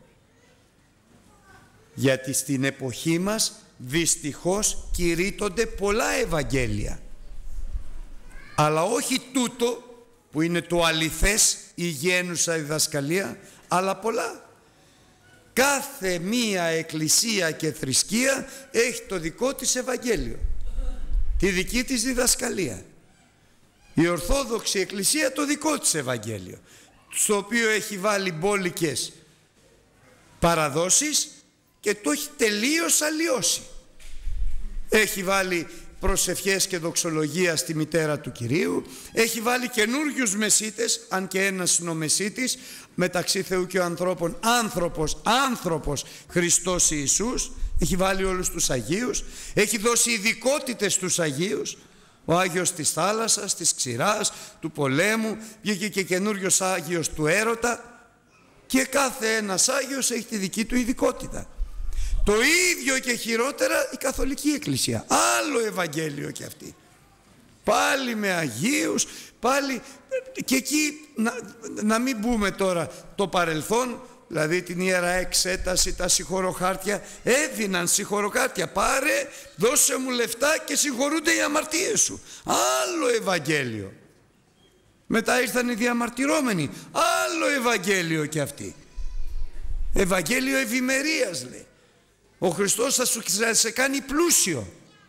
S1: Γιατί στην εποχή μας δυστυχώς κηρύττονται πολλά Ευαγγέλια, αλλά όχι τούτο που είναι το αληθές, η γένουσα διδασκαλία, αλλά πολλά. Κάθε μία εκκλησία και θρησκεία έχει το δικό της Ευαγγέλιο, τη δική της διδασκαλία. Η Ορθόδοξη Εκκλησία το δικό της Ευαγγέλιο, στο οποίο έχει βάλει μπόλικες παραδόσεις και το έχει τελείως αλλοιώσει. Έχει βάλει προσευχές και δοξολογία στη μητέρα του Κυρίου, έχει βάλει καινούριους μεσίτες, αν και ένας είναι ο μεσίτης μεταξύ Θεού και ανθρώπων, άνθρωπος, άνθρωπος Χριστός Ιησούς. Έχει βάλει όλους τους Αγίους, έχει δώσει ειδικότητες στους Αγίους. Ο Άγιος της θάλασσας, της ξηράς, του πολέμου, βγήκε και καινούριος Άγιος του έρωτα, και κάθε ένας Άγιος έχει τη δική του ειδικότητα. Το ίδιο και χειρότερα η Καθολική Εκκλησία, άλλο Ευαγγέλιο και αυτή, πάλι με Αγίους, πάλι, και εκεί να, να μην μπούμε τώρα το παρελθόν, δηλαδή την Ιερά Εξέταση, τα συγχωροχάρτια. Έδιναν συγχωροχάρτια, πάρε, δώσε μου λεφτά και συγχωρούνται οι αμαρτίες σου. Άλλο Ευαγγέλιο. Μετά ήρθαν οι διαμαρτυρώμενοι, άλλο Ευαγγέλιο και αυτοί. Ευαγγέλιο ευημερίας λέει. Ο Χριστός θα σου σε κάνει πλούσιο.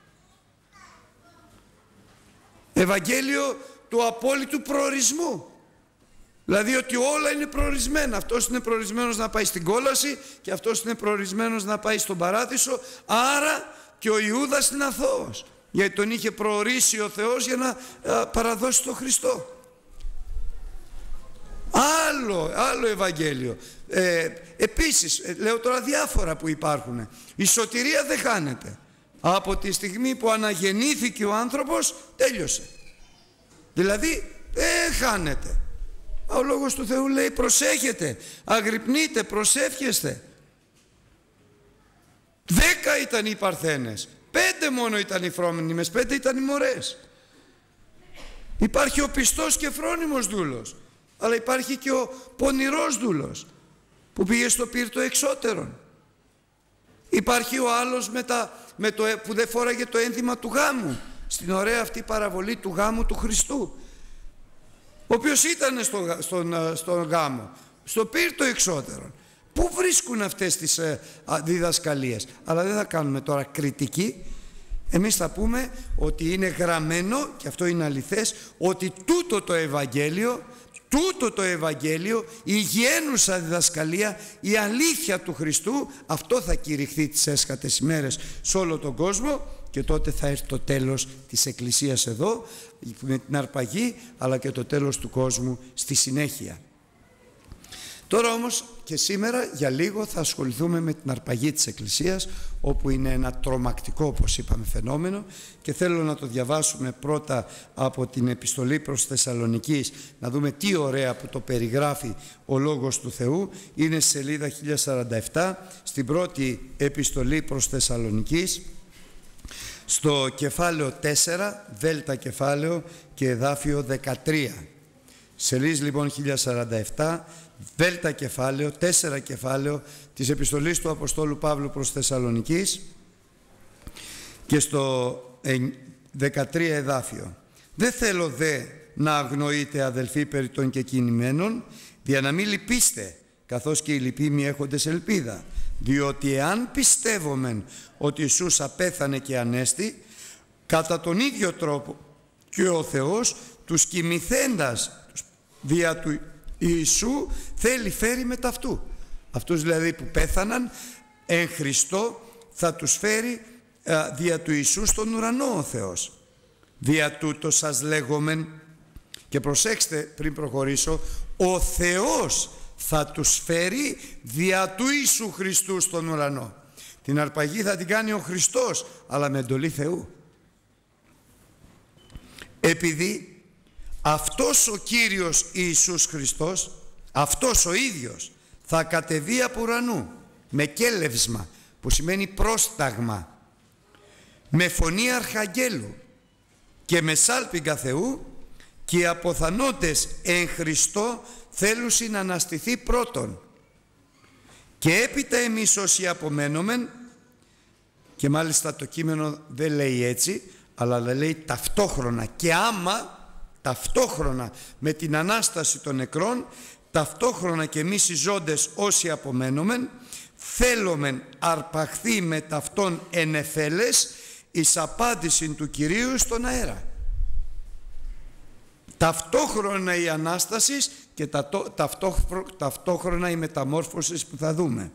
S1: Ευαγγέλιο του απόλυτου προορισμού. Δηλαδή ότι όλα είναι προορισμένα. Αυτός είναι προορισμένος να πάει στην κόλαση και αυτός είναι προορισμένος να πάει στον παράδεισο. Άρα και ο Ιούδας είναι αθώος, γιατί τον είχε προορίσει ο Θεός για να α, παραδώσει τον Χριστό. Άλλο, άλλο Ευαγγέλιο. Ε, επίσης, λέω τώρα διάφορα που υπάρχουν. Η σωτηρία δεν χάνεται. Από τη στιγμή που αναγεννήθηκε ο άνθρωπος, τέλειωσε. Δηλαδή, δεν χάνεται. Ο Λόγος του Θεού λέει: προσέχετε, αγρυπνείτε, προσεύχεστε. Δέκα ήταν οι Παρθένες, πέντε μόνο ήταν οι φρόνιμες, πέντε ήταν οι μωρές. Υπάρχει ο πιστός και φρόνιμος δούλος, αλλά υπάρχει και ο πονηρός δούλος που πήγε στο πύρτο εξώτερον. Υπάρχει ο άλλος με τα, με το, που δεν φόραγε το ένθυμα του γάμου, στην ωραία αυτή παραβολή του γάμου του Χριστού, ο οποίος ήταν στο, στον, στον γάμο, στο πύρτο εξώτερον. Πού βρίσκουν αυτές τις ε, διδασκαλίες? Αλλά δεν θα κάνουμε τώρα κριτική. Εμείς θα πούμε ότι είναι γραμμένο, και αυτό είναι αληθές, ότι τούτο το Ευαγγέλιο, τούτο το Ευαγγέλιο, η γένουσα διδασκαλία, η αλήθεια του Χριστού, αυτό θα κηρυχθεί τις έσχατες ημέρες σε όλο τον κόσμο, και τότε θα έρθει το τέλος της Εκκλησίας εδώ με την αρπαγή, αλλά και το τέλος του κόσμου στη συνέχεια. Τώρα όμως και σήμερα για λίγο θα ασχοληθούμε με την αρπαγή της Εκκλησίας, όπου είναι ένα τρομακτικό, όπως είπαμε, φαινόμενο, και θέλω να το διαβάσουμε πρώτα από την επιστολή προς Θεσσαλονικείς, να δούμε τι ωραία που το περιγράφει ο Λόγος του Θεού. Είναι σελίδα χίλια σαράντα επτά στην πρώτη επιστολή προς Θεσσαλονικείς, στο κεφάλαιο τέσσερα, δέλτα κεφάλαιο και εδάφιο δεκατρία. Σελίδα λοιπόν χίλια σαράντα επτά, δέλτα κεφάλαιο, τέσσερα κεφάλαιο της επιστολής του Αποστόλου Παύλου προς Θεσσαλονικείς, και στο δεκατρία εδάφιο. «Δεν θέλω δε να αγνοείτε, αδελφοί, περί των κεκοινημένων, δια να μην λυπήστε, καθώς και οι λυποί μη έχοντες ελπίδα. Διότι εάν πιστεύομεν ότι Ιησούς απέθανε και ανέστη, κατά τον ίδιο τρόπο και ο Θεός τους κοιμηθέντας δια του Ιησού θέλει φέρει με ταυτού». Αυτούς δηλαδή που πέθαναν εν Χριστώ θα τους φέρει α, δια του Ιησού στον ουρανό ο Θεός. Δια τούτο σας λέγομεν, και προσέξτε πριν προχωρήσω, ο Θεός θα τους φέρει δια του Ιησού Χριστού στον ουρανό. Την αρπαγή θα την κάνει ο Χριστός, αλλά με εντολή Θεού. Επειδή αυτός ο Κύριος Ιησούς Χριστός, αυτός ο ίδιος, θα κατεβεί από ουρανού με κέλευσμα, που σημαίνει πρόσταγμα, με φωνή αρχαγγέλου και με σάλπιγγα Θεού, και οι αποθανότες εν Χριστώ θέλουσι να αναστηθεί πρώτον. Και έπειτα εμείς όσοι απομένομεν, και μάλιστα το κείμενο δεν λέει έτσι, αλλά λέει ταυτόχρονα, και άμα ταυτόχρονα με την Ανάσταση των νεκρών, ταυτόχρονα και εμείς οι ζώντες όσοι απομένομεν, θέλομεν αρπαχθεί με ταυτόν εν εφέλες εις απάντηση του Κυρίου στον αέρα. Ταυτόχρονα η Ανάσταση και ταυτόχρονα η μεταμόρφωση που θα δούμε.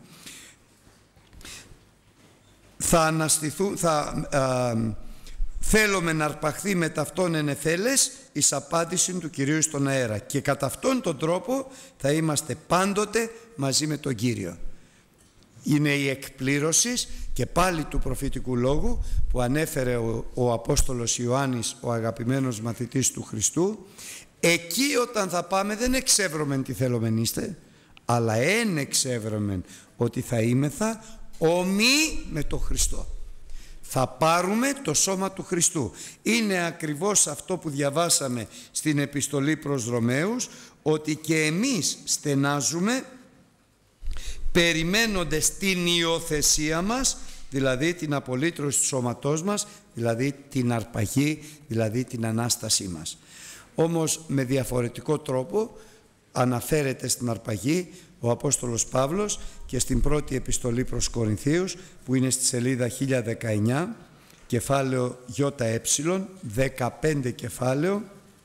S1: Θα αναστηθούν, θα α, θέλουμε να αρπαχθεί με ταυτόν εν εφέλες εις απάντηση του Κυρίου στον αέρα, και κατά αυτόν τον τρόπο θα είμαστε πάντοτε μαζί με τον Κύριο. Είναι η εκπλήρωση και πάλι του προφητικού λόγου που ανέφερε ο, ο Απόστολος Ιωάννης, ο αγαπημένος μαθητής του Χριστού. Εκεί όταν θα πάμε δεν εξεύρωμεν τι θέλομεν είστε, αλλά εν εξεύρωμεν ότι θα είμεθα ομοίοι με τον Χριστό. Θα πάρουμε το σώμα του Χριστού. Είναι ακριβώς αυτό που διαβάσαμε στην επιστολή προς Ρωμαίους, ότι και εμείς στενάζουμε περιμένοντες την υιοθεσία μας, δηλαδή την απολύτρωση του σώματός μας, δηλαδή την αρπαγή, δηλαδή την Ανάστασή μας. Όμως με διαφορετικό τρόπο αναφέρεται στην αρπαγή ο Απόστολος Παύλος και στην πρώτη επιστολή προς Κορινθίους, που είναι στη σελίδα χίλια δεκαεννιά, κεφάλαιο ΙΕ, δεκαπέντε κεφάλαιο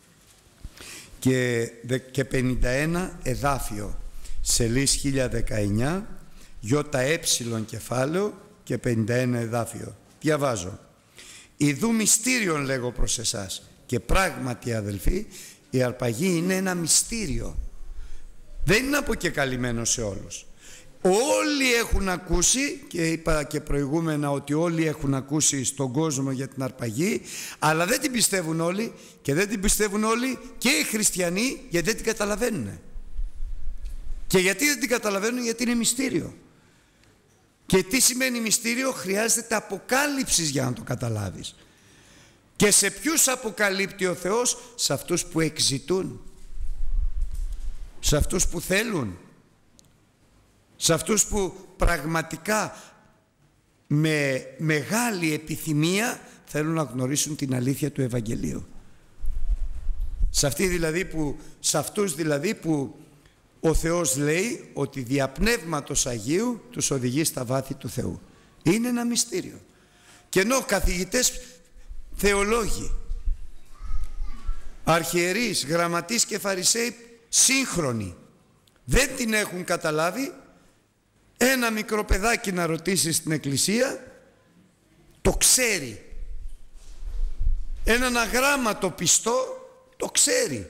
S1: και, και πενήντα ένα εδάφιο. Σελίδα χίλια δεκαεννιά, ΙΕ κεφάλαιο και πενήντα ένα εδάφιο. Διαβάζω. «Ιδού μυστήριον λέγω προς εσάς». Και πράγματι, αδελφοί, η αρπαγή είναι ένα μυστήριο. Δεν είναι αποκεκαλυμμένο σε όλους. Όλοι έχουν ακούσει, και είπα και προηγούμενα ότι όλοι έχουν ακούσει στον κόσμο για την αρπαγή, αλλά δεν την πιστεύουν όλοι, και δεν την πιστεύουν όλοι και οι χριστιανοί, γιατί δεν την καταλαβαίνουν. Και γιατί δεν την καταλαβαίνουν? Γιατί είναι μυστήριο. Και τι σημαίνει μυστήριο? Χρειάζεται αποκάλυψη για να το καταλάβεις. Και σε ποιους αποκαλύπτει ο Θεός? Σε αυτούς που εκζητούν, σε αυτούς που θέλουν, σε αυτούς που πραγματικά με μεγάλη επιθυμία θέλουν να γνωρίσουν την αλήθεια του Ευαγγελίου. Σε, αυτοί δηλαδή που, σε αυτούς δηλαδή που ο Θεός λέει ότι δια Πνεύματος Αγίου τους οδηγεί στα βάθη του Θεού. Είναι ένα μυστήριο. Και ενώ καθηγητές θεολόγοι, αρχιερείς, γραμματείς και φαρισαίοι σύγχρονοι δεν την έχουν καταλάβει, ένα μικρό παιδάκι να ρωτήσει στην εκκλησία το ξέρει. Έναν αγράμματο πιστό το ξέρει.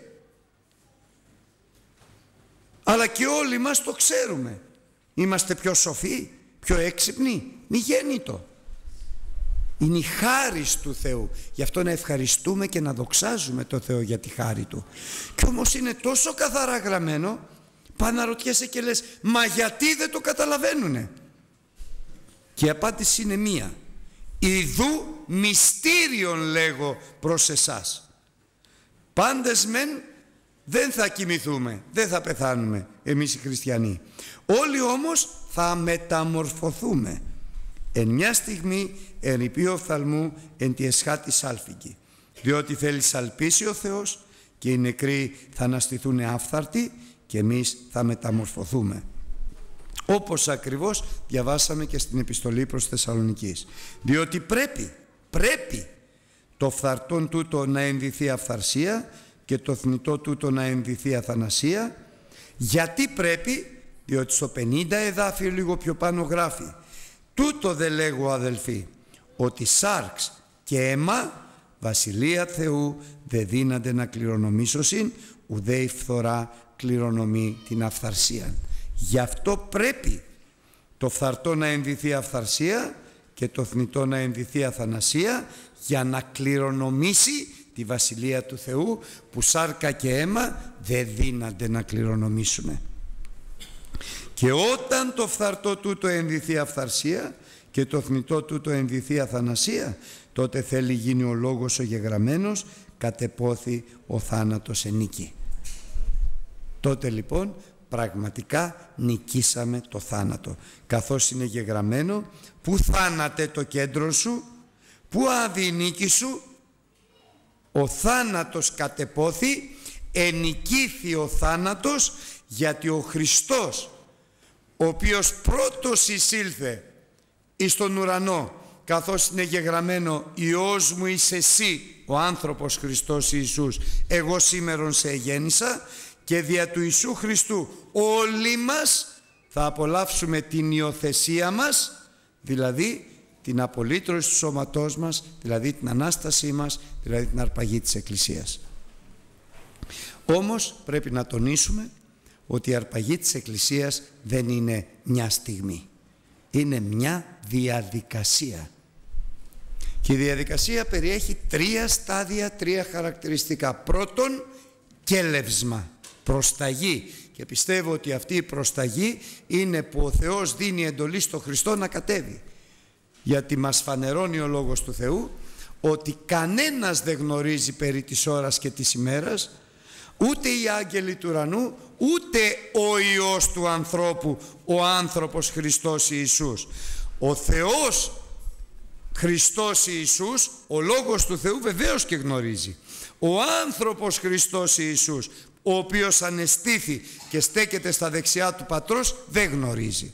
S1: Αλλά και όλοι μας το ξέρουμε. Είμαστε πιο σοφοί, πιο έξυπνοι? Μη γέννητο. Είναι η χάρις του Θεού. Γι' αυτό να ευχαριστούμε και να δοξάζουμε το Θεό για τη χάρη Του. Και όμως είναι τόσο καθαρά γραμμένο, πά να ρωτιέσαι και λες, μα γιατί δεν το καταλαβαίνουνε? Και η απάντηση είναι μία. Ιδού μυστήριον λέγω προς εσάς. Πάντες μεν δεν θα κοιμηθούμε, δεν θα πεθάνουμε εμείς οι χριστιανοί. Όλοι όμως θα μεταμορφωθούμε. Εν μια στιγμή εν υπείο οφθαλμού εν τη εσχάτη σάλφικη. Διότι θέλει σαλπίσει ο Θεός και οι νεκροί θα αναστηθούν άφθαρτοι και εμείς θα μεταμορφωθούμε. Όπως ακριβώς διαβάσαμε και στην επιστολή προς Θεσσαλονικής. Διότι πρέπει, πρέπει το φθαρτόν τούτο να ενδυθεί αυθαρσία και το θνητό τούτο να ενδυθεί αθανασία. Γιατί πρέπει? Διότι στο πενήντα εδάφιο λίγο πιο πάνω γράφει, τούτο δε λέγω αδελφοί, ότι σάρξ και αίμα βασιλεία Θεού δε δύνανται να κληρονομήσωσιν, ουδέ η φθορά κληρονομεί την αυθαρσία. Γι' αυτό πρέπει το φθαρτό να ενδυθεί αυθαρσία και το θνητό να ενδυθεί αθανασία, για να κληρονομήσει τη βασιλεία του Θεού, που σάρκα και αίμα δεν δύνανται να κληρονομήσουν. Και όταν το φθαρτό τούτο ενδυθεί αυθαρσία και το θνητό τούτο ενδυθεί αθανασία, τότε θέλει γίνει ο λόγος ο γεγραμμένος, κατεπόθη ο θάνατος ενίκη. Τότε λοιπόν πραγματικά νικήσαμε το θάνατο, καθώς είναι γεγραμμένο, που θάνατε το κέντρο σου, που αδυνίκη σου, ο θάνατος κατεπόθη, ενικήθη ο θάνατος, γιατί ο Χριστός, ο οποίος πρώτος εισήλθε εις τον ουρανό, καθώς είναι γεγραμμένο, Υιός μου είσαι εσύ, ο άνθρωπος Χριστός Ιησούς, εγώ σήμερον σε εγέννησα, και δια του Ιησού Χριστού όλοι μας θα απολαύσουμε την υιοθεσία μας, δηλαδή την απολύτρωση του σώματός μας, δηλαδή την Ανάστασή μας, δηλαδή την αρπαγή της Εκκλησίας. Όμως πρέπει να τονίσουμε ότι η αρπαγή της Εκκλησίας δεν είναι μια στιγμή. Είναι μια διαδικασία. Και η διαδικασία περιέχει τρία στάδια, τρία χαρακτηριστικά. Πρώτον, κέλευσμα, προσταγή. Και πιστεύω ότι αυτή η προσταγή είναι που ο Θεός δίνει εντολή στο Χριστό να κατέβει. Γιατί μας φανερώνει ο Λόγος του Θεού ότι κανένας δεν γνωρίζει περί της ώρας και της ημέρας, ούτε οι άγγελοι του ουρανού, ούτε ο Υιός του ανθρώπου, ο άνθρωπος Χριστός Ιησούς. Ο Θεός Χριστός Ιησούς, ο Λόγος του Θεού βεβαίως και γνωρίζει. Ο άνθρωπος Χριστός Ιησούς, ο οποίος ανεστήθη και στέκεται στα δεξιά του Πατρός, δεν γνωρίζει.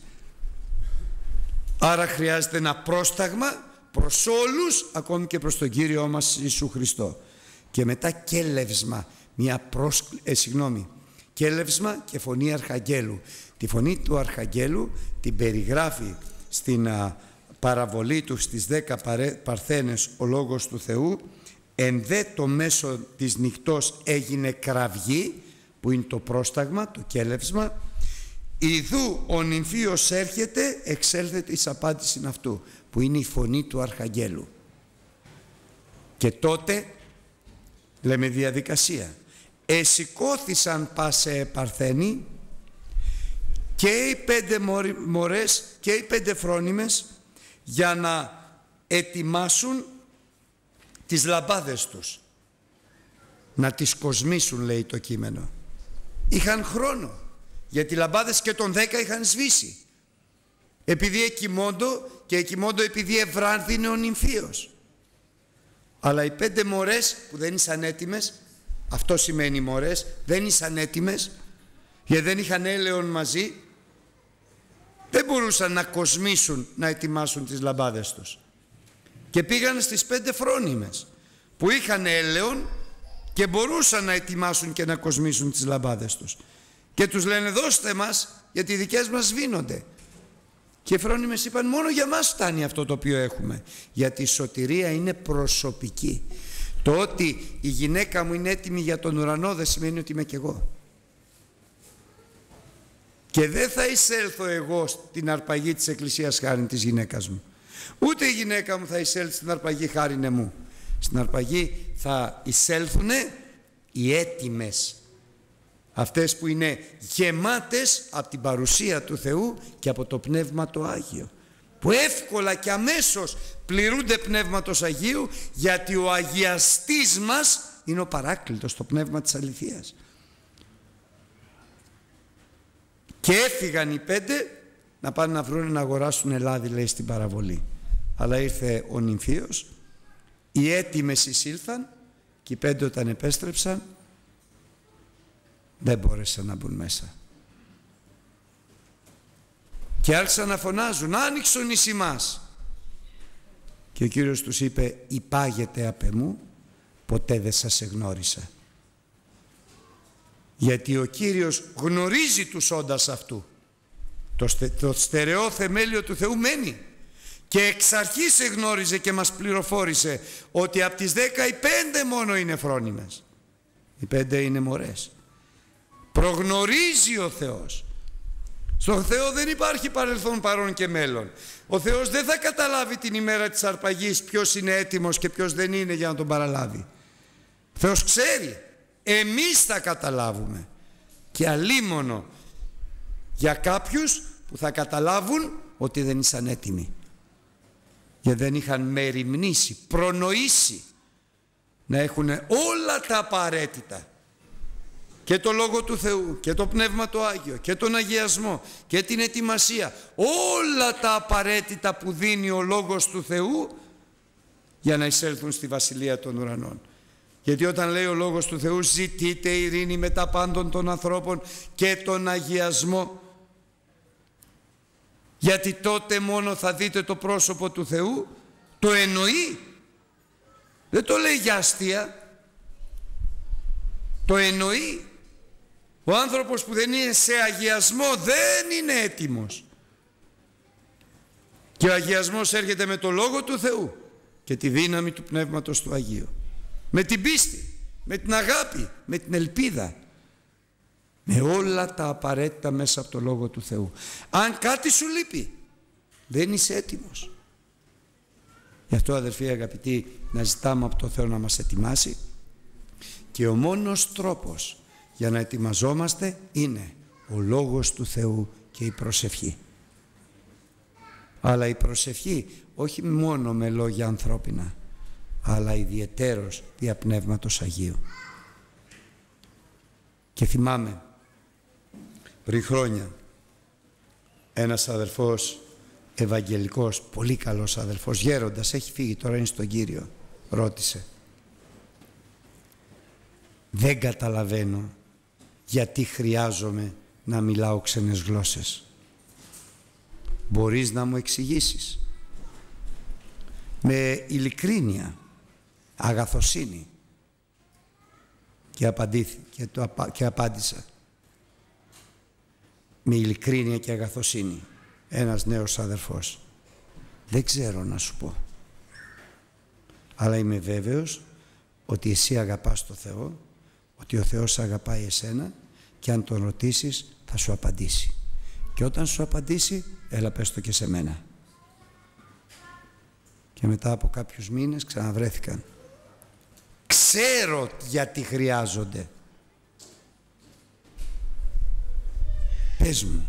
S1: Άρα χρειάζεται ένα πρόσταγμα προς όλους, ακόμη και προς τον Κύριό μας Ιησού Χριστό. Και μετά κέλευσμα, μια πρόσ... ε, συγγνώμη, κέλευσμα και φωνή Αρχαγγέλου. Τη φωνή του Αρχαγγέλου την περιγράφει στην α, παραβολή του στις δέκα παρθένες ο Λόγος του Θεού. Εν δε το μέσο της νυχτός έγινε κραυγή, που είναι το πρόσταγμα, το κέλευσμα. Ιδού ο νυμφίος έρχεται, εξέλθεται εις απάντηση αυτού, που είναι η φωνή του Αρχαγγέλου. Και τότε λέμε διαδικασία. Εσηκώθησαν πάσε παρθένοι, και οι πέντε μωρές και οι πέντε φρόνιμες, για να ετοιμάσουν τις λαμπάδες τους, να τις κοσμήσουν, λέει το κείμενο. Είχαν χρόνο, γιατί οι λαμπάδες και των δέκα είχαν σβήσει, επειδή εκοιμώντο, και εκοιμώντο επειδή ευράνθινε ο νυμφίος. Αλλά οι πέντε μωρές που δεν ήσαν έτοιμες, αυτό σημαίνει μωρές, δεν ήσαν έτοιμες, γιατί δεν είχαν έλεον μαζί, δεν μπορούσαν να κοσμήσουν, να ετοιμάσουν τις λαμπάδες τους. και πήγαν στις πέντε φρόνιμες που είχαν έλεον και μπορούσαν να ετοιμάσουν και να κοσμήσουν τις λαμπάδες τους. Και τους λένε δώστε μας γιατί οι δικές μας σβήνονται. Και οι φρόνιμες είπαν μόνο για μας φτάνει αυτό το οποίο έχουμε. Γιατί η σωτηρία είναι προσωπική. Το ότι η γυναίκα μου είναι έτοιμη για τον ουρανό δεν σημαίνει ότι είμαι κι εγώ. Και δεν θα εισέλθω εγώ στην αρπαγή της Εκκλησίας χάριν της γυναίκας μου. Ούτε η γυναίκα μου θα εισέλθει στην αρπαγή χάριν εμού. Στην αρπαγή θα εισέλθουν οι έτοιμες. Αυτές που είναι γεμάτες από την παρουσία του Θεού και από το Πνεύμα το Άγιο. Που εύκολα και αμέσως πληρούνται Πνεύματος Αγίου, γιατί ο αγιαστής μας είναι ο Παράκλητος, το Πνεύμα της αληθείας. Και έφυγαν οι πέντε να πάνε να βρουν να αγοράσουν λάδι, λέει στην παραβολή. Αλλά ήρθε ο νυμφίος, οι έτοιμες εισήλθαν και οι πέντε όταν επέστρεψαν δεν μπόρεσαν να μπουν μέσα. Και άρχισαν να φωνάζουν άνοιξον εις ημάς. Και ο Κύριος τους είπε υπάγετε απ' εμού, ποτέ δεν σας εγνώρισα. Γιατί ο Κύριος γνωρίζει τους όντας αυτού. Το, στε, το στερεό θεμέλιο του Θεού μένει. Και εξ αρχής εγνώριζε και μας πληροφόρησε ότι από τις δέκα οι πέντε μόνο είναι φρόνιμες. Οι πέντε είναι μωρές. Προγνωρίζει ο Θεός. Στον Θεό δεν υπάρχει παρελθόν, παρόν και μέλλον. Ο Θεός δεν θα καταλάβει την ημέρα της αρπαγής ποιος είναι έτοιμος και ποιος δεν είναι για να τον παραλάβει. Ο Θεός ξέρει. Εμείς θα καταλάβουμε. Και αλίμονο για κάποιους που θα καταλάβουν ότι δεν ήσαν έτοιμοι. Γιατί δεν είχαν μεριμνήσει, προνοήσει να έχουν όλα τα απαραίτητα. Και το Λόγο του Θεού και το Πνεύμα το Άγιο και τον αγιασμό και την ετοιμασία. Όλα τα απαραίτητα που δίνει ο Λόγος του Θεού για να εισέλθουν στη Βασιλεία των Ουρανών. Γιατί όταν λέει ο Λόγος του Θεού ζητείτε ειρήνη μετα πάντων των ανθρώπων και τον αγιασμό, γιατί τότε μόνο θα δείτε το πρόσωπο του Θεού, το εννοεί. Δεν το λέει για αστεία, το εννοεί. Ο άνθρωπος που δεν είναι σε αγιασμό δεν είναι έτοιμος. Και ο αγιασμός έρχεται με το Λόγο του Θεού και τη δύναμη του Πνεύματος του Αγίου. Με την πίστη, με την αγάπη, με την ελπίδα. Με όλα τα απαραίτητα μέσα από το Λόγο του Θεού. Αν κάτι σου λείπει, δεν είσαι έτοιμος. Γι' αυτό αδερφοί αγαπητοί, να ζητάμε από το Θεό να μας ετοιμάσει. Και ο μόνος τρόπος για να ετοιμαζόμαστε είναι ο Λόγος του Θεού και η προσευχή. Αλλά η προσευχή όχι μόνο με λόγια ανθρώπινα, αλλά ιδιαιτέρως δια Πνεύματος Αγίου. Και θυμάμαι πριν χρόνια ένας αδελφός Ευαγγελικός, πολύ καλός αδελφός, γέροντας, έχει φύγει, τώρα είναι στον Κύριο, ρώτησε δεν καταλαβαίνω γιατί χρειάζομαι να μιλάω ξένες γλώσσες. Μπορείς να μου εξηγήσεις? Με ειλικρίνεια, αγαθοσύνη. Και, απαντήθη, και, το, και απάντησα. Με ειλικρίνεια και αγαθοσύνη. Ένας νέος αδερφός. Δεν ξέρω να σου πω. Αλλά είμαι βέβαιος ότι εσύ αγαπάς το Θεό, ότι ο Θεός αγαπάει εσένα και αν τον ρωτήσεις θα σου απαντήσει. Και όταν σου απαντήσει, έλα πες το και σε μένα. Και μετά από κάποιους μήνες ξαναβρέθηκαν. Ξέρω γιατί χρειάζονται. Πες μου.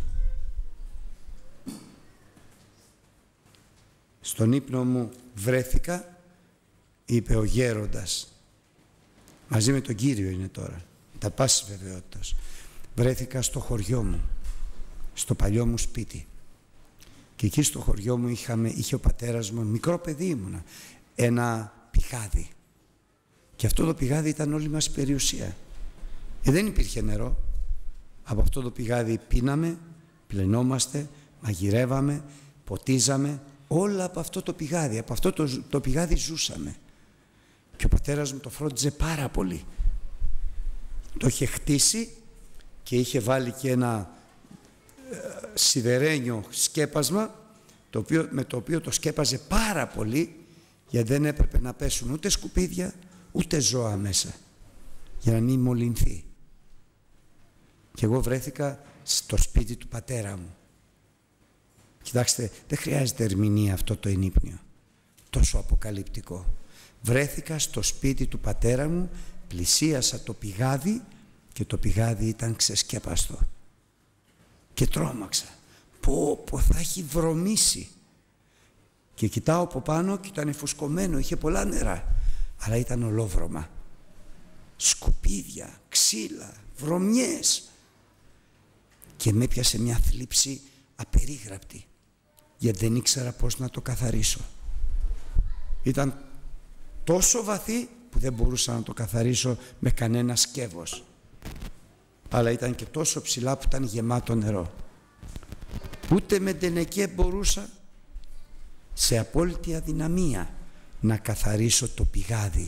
S1: Στον ύπνο μου βρέθηκα, είπε ο γέροντας, μαζί με τον Κύριο είναι τώρα, τα πάσης βεβαιότητας, βρέθηκα στο χωριό μου, στο παλιό μου σπίτι. Και εκεί στο χωριό μου είχαμε, είχε ο πατέρας μου, μικρό παιδί ήμουνα, ένα πηγάδι. Και αυτό το πηγάδι ήταν όλη μας η περιουσία. Ε, δεν υπήρχε νερό. Από αυτό το πηγάδι πίναμε, πλενόμαστε, μαγειρεύαμε, ποτίζαμε όλα από αυτό το πηγάδι. Από αυτό το, το πηγάδι ζούσαμε. Και ο πατέρας μου το φρόντιζε πάρα πολύ. Το είχε χτίσει και είχε βάλει και ένα ε, σιδερένιο σκέπασμα, το οποίο, με το οποίο το σκέπαζε πάρα πολύ, γιατί δεν έπρεπε να πέσουν ούτε σκουπίδια ούτε ζώα μέσα, για να μην μολυνθεί. Και εγώ βρέθηκα στο σπίτι του πατέρα μου. Κοιτάξτε, δεν χρειάζεται ερμηνεία αυτό το ενύπνιο, τόσο αποκαλυπτικό. Βρέθηκα στο σπίτι του πατέρα μου, πλησίασα το πηγάδι και το πηγάδι ήταν ξεσκέπαστο. Και τρόμαξα. Πω, πω, θα έχει βρωμίσει. Και κοιτάω από πάνω και ήταν φουσκωμένο, είχε πολλά νερά, αλλά ήταν ολόβρωμα. Σκουπίδια, ξύλα, βρωμιές. Και με έπιασε μια θλίψη απερίγραπτη, γιατί δεν ήξερα πώς να το καθαρίσω. Ήταν τόσο βαθύ που δεν μπορούσα να το καθαρίσω με κανένα σκεύος. Αλλά ήταν και τόσο ψηλά που ήταν γεμάτο νερό. Ούτε με ντενεκέ μπορούσα, σε απόλυτη αδυναμία, να καθαρίσω το πηγάδι.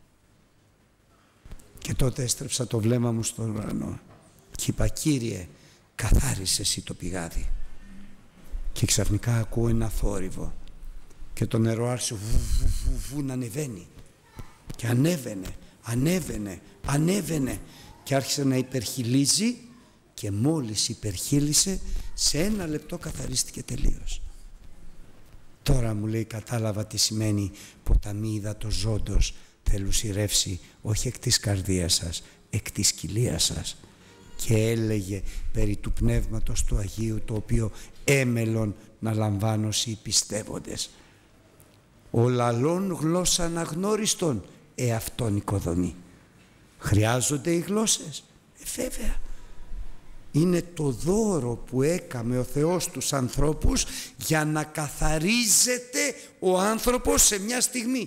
S1: Και τότε έστρεψα το βλέμμα μου στον ουρανό και είπα, Κύριε, καθάρισε εσύ το πηγάδι. Και ξαφνικά ακούω ένα θόρυβο και το νερό άρχισε βου, βου, βου, βου, να ανεβαίνει. Και ανέβαινε, ανέβαινε, ανέβαινε και άρχισε να υπερχειλίζει και μόλις υπερχείλησε, σε ένα λεπτό καθαρίστηκε τελείως. Τώρα, μου λέει, κατάλαβα τι σημαίνει ποταμί υδατος ζώντος θελούσι ρεύση, όχι εκ της καρδίας σας, εκ της κοιλίας σας. Και έλεγε περί του Πνεύματος του Αγίου, το οποίο έμελον να λαμβάνωσι οι πιστεύοντες. Ο λαλών γλώσσα αναγνώριστον, εαυτόν οικοδομεί. Χρειάζονται οι γλώσσες? Ε, βέβαια. Είναι το δώρο που έκαμε ο Θεός τους ανθρώπους για να καθαρίζεται ο άνθρωπος σε μια στιγμή.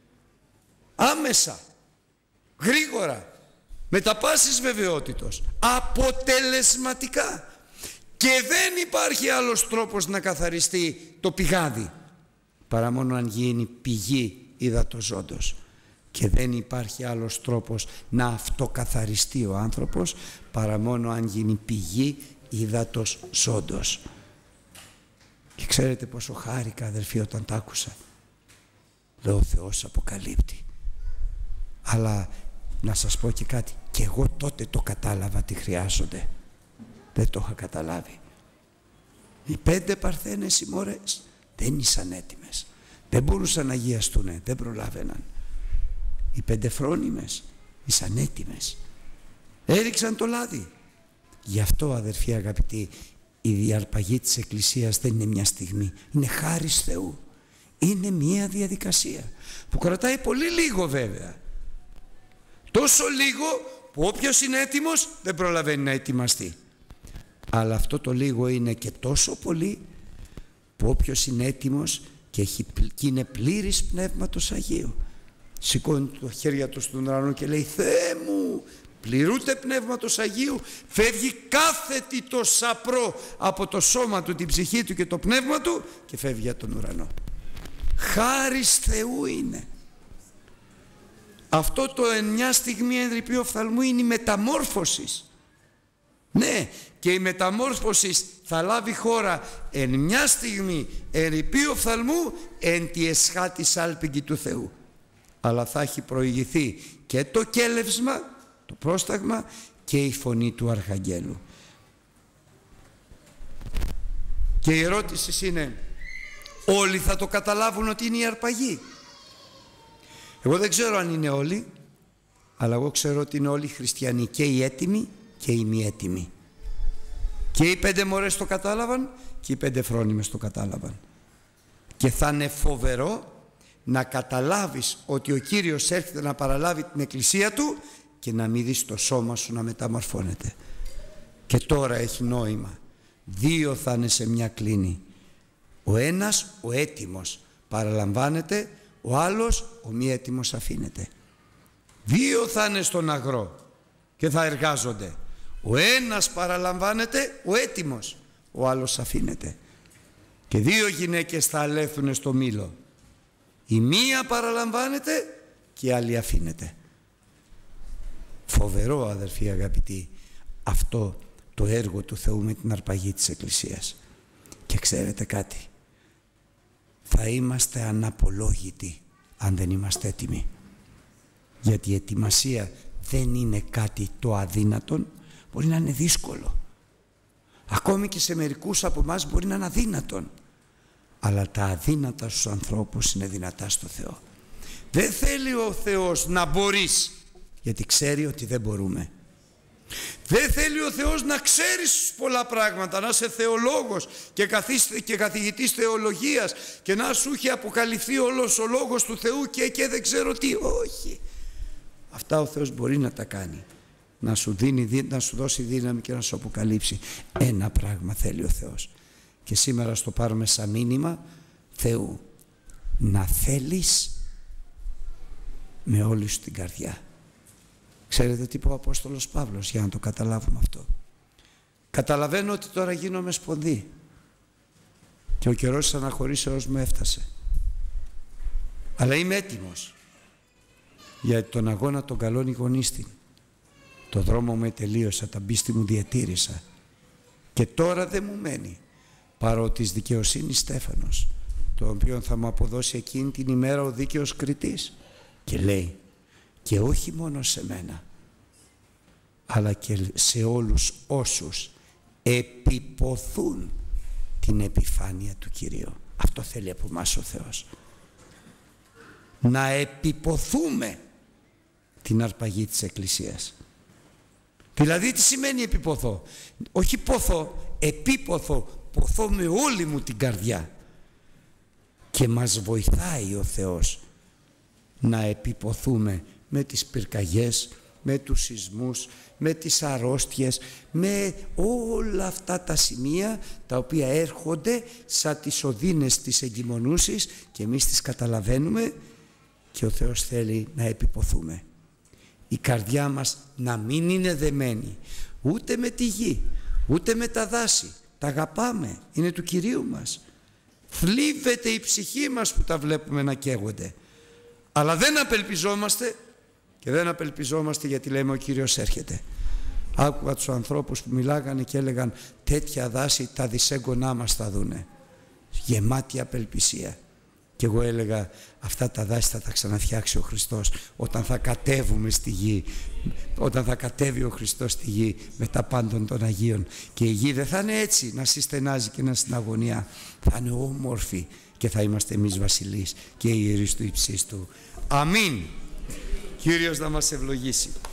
S1: Άμεσα, γρήγορα, με τα πάσης βεβαιότητος, αποτελεσματικά. Και δεν υπάρχει άλλος τρόπος να καθαριστεί το πηγάδι παρά μόνο αν γίνει πηγή υδατος ζώντος. Και δεν υπάρχει άλλος τρόπος να αυτοκαθαριστεί ο άνθρωπος παρά μόνο αν γίνει πηγή υδατος ζώντος. Και ξέρετε πόσο χάρηκα, αδερφοί, όταν τα άκουσα. Λέω, ο Θεός αποκαλύπτει. Αλλά να σας πω και κάτι, και εγώ τότε το κατάλαβα τι χρειάζονται. Δεν το είχα καταλάβει. Οι πέντε παρθένες συμμορές δεν ήσαν έτοιμες. Δεν μπορούσαν να αγιαστούν, δεν προλάβαιναν. Οι πέντε φρόνιμες ήσαν έτοιμες. Έριξαν το λάδι. Γι' αυτό, αδερφοί αγαπητοί, η διαρπαγή της Εκκλησίας δεν είναι μια στιγμή. Είναι χάρις Θεού. Είναι μια διαδικασία που κρατάει πολύ λίγο, βέβαια. Τόσο λίγο που όποιος είναι έτοιμος δεν προλαβαίνει να ετοιμαστεί. Αλλά αυτό το λίγο είναι και τόσο πολύ που όποιος είναι έτοιμος και, έχει, και είναι πλήρης Πνεύματος Αγίου, σηκώνει το χέρια του στον ουρανό και λέει, Θεέ μου, πληρούται Πνεύματος Αγίου, φεύγει κάθετη το σαπρό από το σώμα του, την ψυχή του και το πνεύμα του και φεύγει για τον ουρανό. Χάρις Θεού είναι. Αυτό το εν μια στιγμή ενρυπή οφθαλμού είναι η μεταμόρφωση. Ναι, και η μεταμόρφωση θα λάβει χώρα εν μια στιγμή ερυπή οφθαλμού εν τη εσχάτη σάλπιγγι του Θεού. Αλλά θα έχει προηγηθεί και το κέλευσμα, το πρόσταγμα και η φωνή του Αρχαγγέλου. Και η ερώτηση είναι, όλοι θα το καταλάβουν ότι είναι η αρπαγή? Εγώ δεν ξέρω αν είναι όλοι, αλλά εγώ ξέρω ότι είναι όλοι χριστιανοί, και οι έτοιμοι και οι μη έτοιμοι. Και οι πέντε μορές το κατάλαβαν και οι πέντε φρόνιμες το κατάλαβαν. Και θα είναι φοβερό να καταλάβεις ότι ο Κύριος έρχεται να παραλάβει την Εκκλησία Του και να μην δεις το σώμα σου να μεταμορφώνεται. Και τώρα έχει νόημα. Δύο θα είναι σε μια κλίνη. Ο ένας, ο έτοιμος, παραλαμβάνεται, ο άλλος, ο μη έτοιμος, αφήνεται. Δύο θα είναι στον αγρό και θα εργάζονται. Ο ένας παραλαμβάνεται, ο έτοιμος, ο άλλος αφήνεται. και δύο γυναίκες θα αλέθουν στο μήλο. Η μία παραλαμβάνεται και η άλλη αφήνεται. Φοβερό, αδερφοί αγαπητοί, αυτό το έργο του Θεού με την αρπαγή της Εκκλησίας. Και ξέρετε κάτι, θα είμαστε αναπολόγητοι αν δεν είμαστε έτοιμοι. Γιατί η ετοιμασία δεν είναι κάτι το αδύνατον, μπορεί να είναι δύσκολο. Ακόμη και σε μερικούς από εμάς μπορεί να είναι αδύνατον. Αλλά τα αδύνατα στους ανθρώπους είναι δυνατά στο Θεό. Δεν θέλει ο Θεός να μπορείς, γιατί ξέρει ότι δεν μπορούμε. Δεν θέλει ο Θεός να ξέρεις πολλά πράγματα, να είσαι θεολόγος και, καθίστε, και καθηγητής θεολογίας και να σου έχει αποκαλυφθεί όλος ο λόγος του Θεού και, και δεν ξέρω τι. Όχι. Αυτά ο Θεός μπορεί να τα κάνει. Να σου, δίνει, να σου δώσει δύναμη και να σου αποκαλύψει. Ένα πράγμα θέλει ο Θεός. Και σήμερα στο πάρουμε σαν μήνυμα Θεού. Να θέλεις με όλη σου την καρδιά. Ξέρετε τι είπε ο Απόστολος Παύλος, για να το καταλάβουμε αυτό. Καταλαβαίνω ότι τώρα γίνομαι σπονδί και ο καιρός της αναχωρήσεως μου έφτασε. Αλλά είμαι έτοιμος, γιατί τον αγώνα τον καλών ηγονίστην. Το δρόμο μου ετελείωσα, τα πίστη μου διατήρησα. Και τώρα δεν μου μένει παρό της δικαιοσύνης στέφανος, το οποίο θα μου αποδώσει εκείνη την ημέρα ο δίκαιος κριτής. Και λέει, και όχι μόνο σε μένα, αλλά και σε όλους όσους επιποθούν την επιφάνεια του Κυρίου. Αυτό θέλει από εμάς ο Θεός. Να επιποθούμε την αρπαγή της Εκκλησίας. Δηλαδή τι σημαίνει επιποθώ? Όχι ποθώ, επίποθω, ποθώ με όλη μου την καρδιά. Και μας βοηθάει ο Θεός να επιποθούμε με τις πυρκαγιές, με τους σεισμούς, με τις αρρώστιες, με όλα αυτά τα σημεία τα οποία έρχονται σαν τις οδύνες της εγκυμονούσης και εμείς τις καταλαβαίνουμε και ο Θεός θέλει να επιποθούμε. Η καρδιά μας να μην είναι δεμένη ούτε με τη γη, ούτε με τα δάση. Τα αγαπάμε, είναι του Κυρίου μας. Θλίβεται η ψυχή μας που τα βλέπουμε να καίγονται. Αλλά δεν απελπιζόμαστε και δεν απελπιζόμαστε γιατί λέμε ο Κύριος έρχεται. Άκουγα τους ανθρώπους που μιλάγανε και έλεγαν τέτοια δάση τα δισέγγονά μας θα δούνε. Γεμάτη απελπισία. Και εγώ έλεγα αυτά τα δάση θα τα ξαναφτιάξει ο Χριστός όταν θα κατέβουμε στη γη, όταν θα κατέβει ο Χριστός στη γη μετά πάντων των Αγίων. Και η γη δεν θα είναι έτσι να συστενάζει και να στην αγωνία, θα είναι όμορφη και θα είμαστε εμείς βασιλείς και οι ιερείς του υψίστου. Αμήν. Κύριος να μας ευλογήσει.